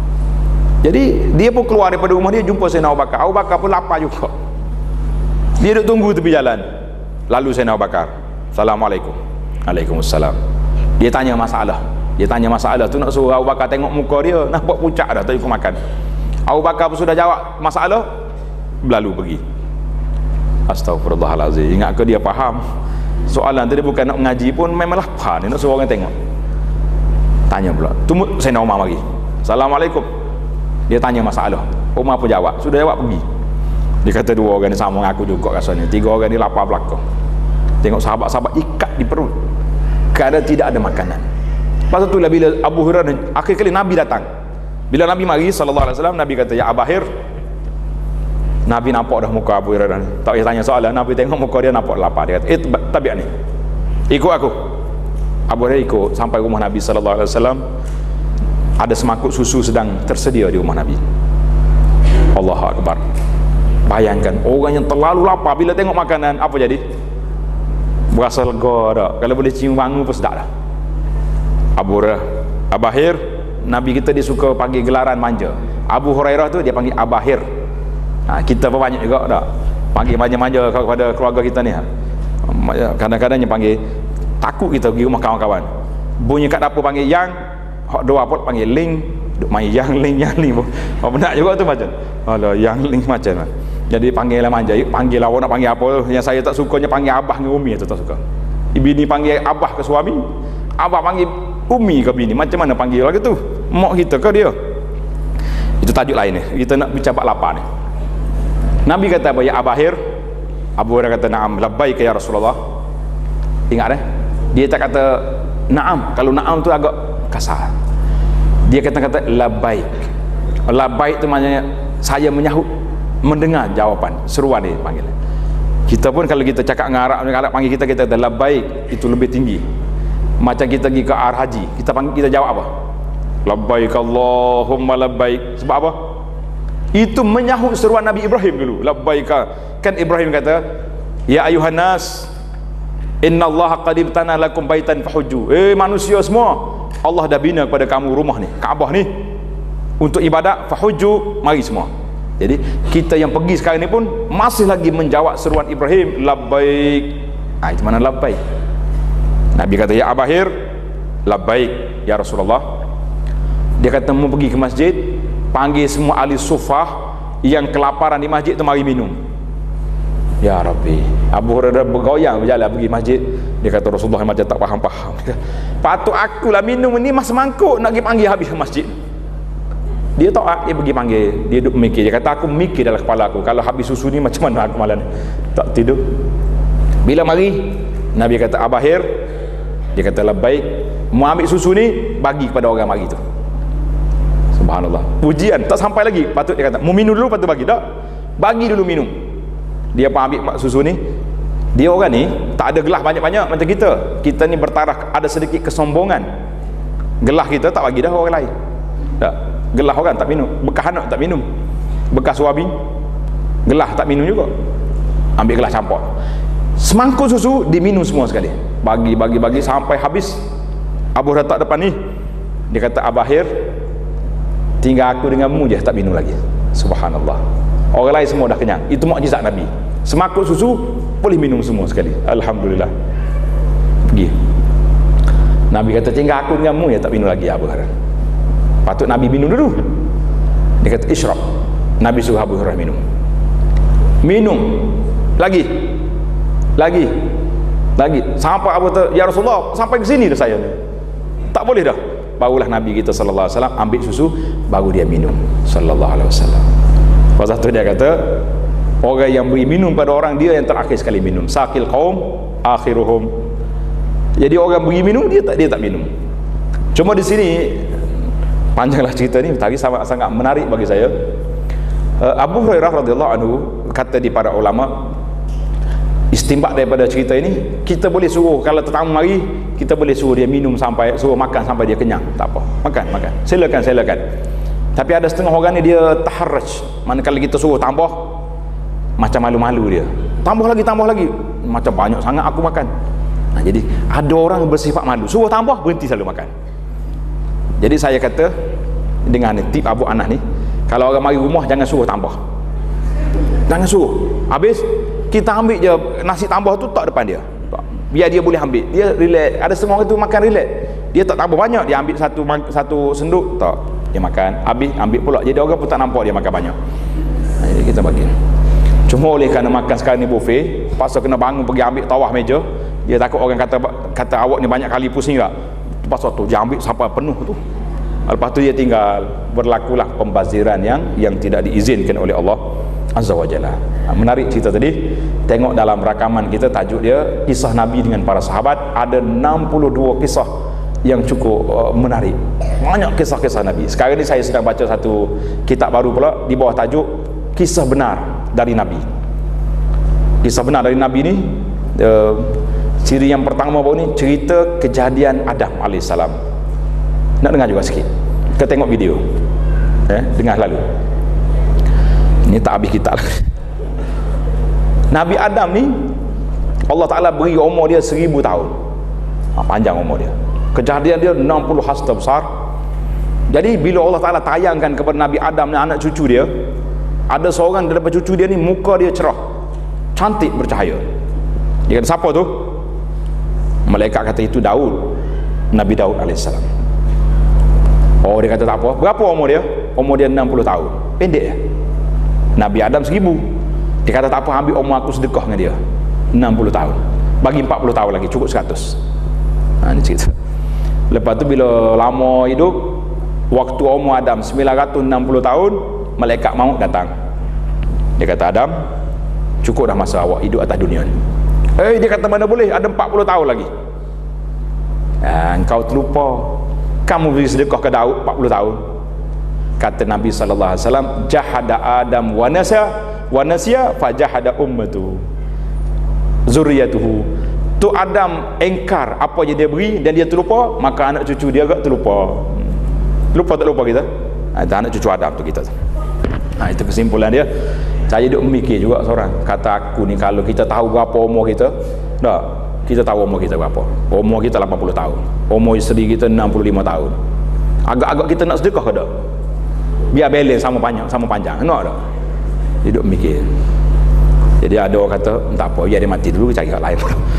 Jadi dia pun keluar daripada rumah dia, jumpa Sayyidina Abu Bakar. Abu Bakar pun lapar juga. Dia duduk tunggu tepi jalan. Lalu Sayyidina Abu Bakar, Assalamualaikum. Waalaikumsalam. Dia tanya masalah. Dia tanya masalah tu, nak suruh Abu Bakar tengok muka dia, nampak pucat dah, tak ikut makan. Abu Bakar pun sudah jawab masalah, berlalu pergi. Astagfirullahalazim. Ingat ke dia faham soalan tu? Dia bukan nak mengaji pun, memang lapar, dia nak suruh orang tengok. Tanya pula, tunggu Sayyidina Umar mari. Assalamualaikum. Dia tanya masalah, Umar pun jawab, sudah jawab pergi. Dia kata dua orang ni sama dengan aku juga rasanya. Tiga orang ni lapar belakang. Tengok sahabat-sahabat ikat di perut kerana tidak ada makanan. Lepas tu bila Abu Hurairah akhir kali Nabi datang, bila Nabi mari sallallahu alaihi wasallam, Nabi kata, ya Abahir. Nabi nampak dah muka Abu Hurairah, tak payah tanya soalan. Nabi tengok muka dia, nampak lapar. Dia kata, eh tabiat ni, ikut aku. Abu Hurairah ikut sampai rumah Nabi sallallahu alaihi wasallam. Ada semangkuk susu sedang tersedia di rumah Nabi. Allahu Akbar. Bayangkan orang yang terlalu lapar, bila tengok makanan apa jadi? Berasa lega dah. Kalau boleh cium wangi pun sedap dah. Abu Hurairah, Abahir. Nabi kita dia suka panggil gelaran manja. Abu Hurairah tu dia panggil Abahir. Ha, kita pun banyak juga dah panggil manja-manja kepada keluarga kita ni. Kadang-kadang dia panggil, takut kita pergi rumah kawan-kawan, bunyi kat dapur panggil yang, hok doa pun panggil ling, duk main yang ling yang ling pun. Oh, benar juga tu macam. Alah yang ling macam. Jadi panggil lah manja. Panggil lah, nak panggil apa? Yang saya tak sukanya panggil abah dengan umi, itu tak suka. Bini panggil abah ke suami, abah panggil umi ke bini. Macam mana panggil lagi tu? Mak kita ke dia? Itu tajuk lain ni. Kita nak bicara lapar ni. Nabi kata apa? Ya Abahir. Abu Hurairah kata na'am labbaik ya Rasulullah. Ingat eh? Dia tak kata na'am. Kalau na'am tu agak kasar. Dia kata-kata labbaik. Labbaik tu maknanya saya menyahut, mendengar jawapan, seruan dia panggil. Kita pun kalau kita cakap dengan Arab, Arab panggil kita, kita kata labbaik, itu lebih tinggi. Macam kita pergi ke ar haji, kita panggil, kita jawab apa? Labbaik Allahumma labbaik. Sebab apa? Itu menyahut seruan Nabi Ibrahim dulu. Labbaika. Kan Ibrahim kata, ya ayuhan nas, innallaha qad ibtana lakum baitan fahujju. Eh manusia semua, Allah dah bina kepada kamu rumah ni, Kaabah ni, untuk ibadat, fahujju, mari semua. Jadi kita yang pergi sekarang ni pun masih lagi menjawab seruan Ibrahim, labbaik. Ah, itu mana labbaik? Nabi kata, ya Abahir, labbaik ya Rasulullah. Dia kata mau pergi ke masjid, panggil semua ahli sufah yang kelaparan di masjid tu mari minum. Ya Rabbi. Abu Hurairah bergoyang berjalan pergi masjid. Dia kata Rasulullah macam tak faham-faham. Patut akulah minum ni mas mangkuk nak pergi panggil habis masjid. Dia tahu, dia pergi panggil, dia duduk mikir. Dia kata aku mikir dalam kepala aku, kalau habis susu ni macam mana aku malam ni, tak tidur. Bila mari Nabi kata Abahir, dia kata labbaik, mau ambil susu ni bagi kepada orang mari tu. Subhanallah, pujian tak sampai lagi, patut dia kata mau minum dulu, patut bagi. Tak, bagi dulu minum. Dia pun ambil susu ni. Dia orang ni tak ada gelas banyak-banyak macam kita. Kita ni bertaraf ada sedikit kesombongan. Gelas kita tak bagi dah orang lain. Tak. Gelas orang tak minum, bekas anak tak minum, bekas suami gelas tak minum juga. Ambil gelas campur. Semangkuk susu diminum semua sekali. Bagi bagi bagi sampai habis. Abu Hurairah depan ni. Dia kata, Abahir, tinggal aku denganmu je tak minum lagi. Subhanallah. Orang lain semua dah kenyang. Itu mukjizat Nabi. Semangkuk susu boleh minum semua sekali. Alhamdulillah. Pergi. Nabi kata, tinggal aku denganmu je tak minum lagi, Abu Hurairah. Patut Nabi minum dulu. Dia kata, isyrab. Nabi suruh Abu Hurairah minum. Minum. Lagi. Lagi. Lagi. Sampai Abu Hurairah, ya Rasulullah, sampai ke sini dah saya ni. Tak boleh dah. Barulah Nabi kita sallallahu alaihi wasallam ambil susu, baru dia minum sallallahu alaihi wasallam. Pasal tu dia kata, orang yang beri minum pada orang, dia yang terakhir sekali minum. Saqil qaum akhiruhum. Jadi orang beri minum, dia tak dia tak minum. Cuma di sini panjanglah cerita ni, tapi sangat sangat menarik bagi saya. Abu Hurairah radhiyallahu anhu kata di para ulama, istinbat daripada cerita ini, kita boleh suruh kalau tetamu mari, kita boleh suruh dia minum sampai, suruh makan sampai dia kenyang, tak apa, makan makan silakan silakan. Tapi ada setengah orang ni dia taharraj, manakala kita suruh tambah, macam malu-malu dia, tambah lagi tambah lagi, macam banyak sangat aku makan. Nah, jadi ada orang bersifat malu, suruh tambah berhenti selalu makan. Jadi saya kata dengan tip Abu Anas ni, kalau orang mari rumah jangan suruh tambah, jangan suruh habis, kita ambil je nasi tambah tu tak depan dia, biar dia boleh ambil, dia relax. Ada semua orang tu makan relax, dia tak tambah banyak, dia ambil satu satu senduk tak, dia makan habis ambil pula, jadi orang pun tak nampak dia makan banyak. Nah, jadi kita bagi. Cuma oleh kerana makan sekarang ni buffet, pasal kena bangun pergi ambil tawah meja, dia takut orang kata kata awak ni banyak kali pusing tak, pasal tu dia ambil sampai penuh tu, lepas tu dia tinggal. Berlakulah pembaziran yang yang tidak diizinkan oleh Allah Azza wa Jalla. Menarik cerita tadi. Tengok dalam rakaman kita, tajuk dia kisah Nabi dengan para sahabat. Ada enam puluh dua kisah yang cukup uh, menarik. Banyak kisah-kisah Nabi. Sekarang ni saya sedang baca satu kitab baru pula di bawah tajuk Kisah Benar dari Nabi. Kisah benar dari Nabi ni, uh, ciri yang pertama baru ni, cerita kejadian Adam alaihissalam. Nak dengar juga sikit? Kita tengok video. Eh, dengar lalu. Ini tak habis kitab lagi. Nabi Adam ni Allah Ta'ala beri umur dia seribu tahun. Ha, panjang umur dia. Kejadian dia enam puluh hasta besar. Jadi bila Allah Ta'ala tayangkan kepada Nabi Adam ni anak cucu dia, ada seorang daripada cucu dia ni muka dia cerah, cantik, bercahaya. Dia kata, siapa tu? Malaikat kata, itu Daud, Nabi Daud alaihissalam. Oh, dia kata tak apa. Berapa umur dia? Umur dia enam puluh tahun. Pendek ya? Nabi Adam seribu. Dia kata tak apa, ambil umur aku sedekah dengan dia enam puluh tahun, bagi empat puluh tahun lagi, cukup seratus. Ha, ni cerita. Lepas tu bila lama hidup, waktu umur Adam sembilan ratus enam puluh tahun, malaikat maut datang. Dia kata, Adam, cukup dah masa awak hidup atas dunia ni. Eh, dia kata, mana boleh, ada empat puluh tahun lagi. Ha, engkau terlupa, kamu beri sedekah ke Daud empat puluh tahun. Kata Nabi sallallahu alaihi wasallam, jahada Adam wa nasa wa nasiya fa jahada ummatu zurriyatuhu. Tu Adam engkar apa yang dia beri dan dia terlupa, maka anak cucu dia agak terlupa. Lupa tak lupa kita? Ha, itu anak cucu Adam tu kita. Ha, itu kesimpulan dia. Saya duk memikir juga seorang, kata aku ni, kalau kita tahu berapa umur kita, tak, kita tahu umur kita berapa. Umur kita lapan puluh tahun, umur isteri kita enam puluh lima tahun. Agak-agak kita nak sedekah ke tak? Biar balance sama panjang, sama panjang. Nak tak? Dia duk mikir. Jadi ada orang kata, tak apa, biar dia mati dulu, cari kat lain.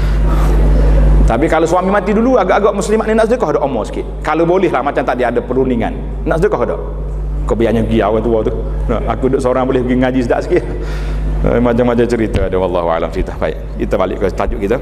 Tapi kalau suami mati dulu, agak-agak muslimat ni nak sedekah tak umur sikit? Kalau boleh lah, macam tadi ada perundingan, nak sedekah tak? Kau biarnya pergi orang tua tu. Nah, aku duduk seorang boleh pergi ngaji sedap sikit. Macam-macam cerita ada, wallahu a'lam cerita. Baik, kita balik ke tajuk kita.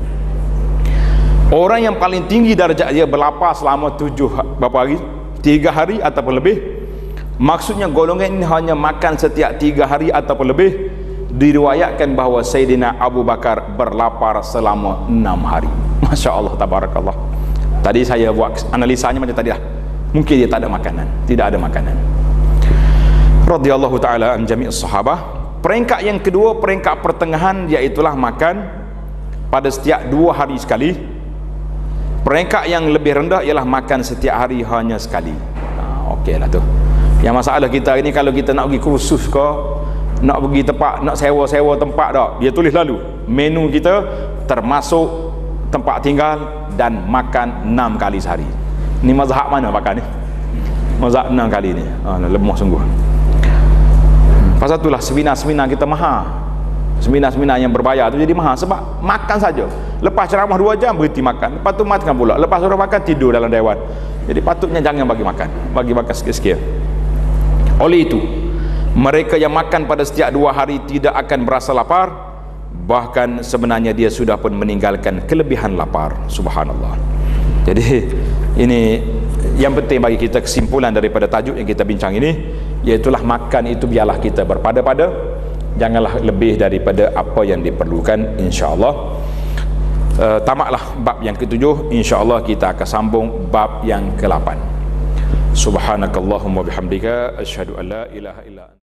Orang yang paling tinggi darjat dia berlapar selama tujuh berapa hari? Tiga hari ataupun lebih. Maksudnya golongan ini hanya makan setiap tiga hari ataupun lebih. Diriwayatkan bahawa Sayyidina Abu Bakar berlapar selama enam hari. Masya Allah, tabarakallah. Tadi saya buat analisanya macam tadi lah. Mungkin dia tak ada makanan, tidak ada makanan. Radhiyallahu ta'ala an jami'is sahabah. Peringkat yang kedua, peringkat pertengahan, iaitulah makan pada setiap dua hari sekali. Peringkat yang lebih rendah ialah makan setiap hari hanya sekali. Ha, okey lah tu. Yang masalah kita ini, kalau kita nak pergi kursus ke, nak pergi tempat, nak sewa-sewa tempat dah, dia tulis lalu menu kita termasuk tempat tinggal dan makan enam kali sehari. Ni mazhab mana makan ni? Mazhab enam kali ni. Ha, lemah sungguh. Pasal itulah seminar-seminar kita mahal. Seminar-seminar yang berbayar tu jadi mahal sebab makan saja. Lepas ceramah dua jam berhenti makan. Lepas tu makan pula. Lepas suruh makan tidur dalam dewan. Jadi patutnya jangan bagi makan. Bagi makan sikit-sikit. Oleh itu, mereka yang makan pada setiap dua hari tidak akan merasa lapar. Bahkan sebenarnya dia sudah pun meninggalkan kelebihan lapar. Subhanallah. Jadi ini yang penting bagi kita, kesimpulan daripada tajuk yang kita bincang ini, iaitulah makan itu biarlah kita berpada-pada, janganlah lebih daripada apa yang diperlukan, insya-Allah. Uh, tamatlah bab yang ketujuh, insya-Allah kita akan sambung bab yang ke lapan. Subhanakallahumma bihamdika asyhadu an la ilaha illa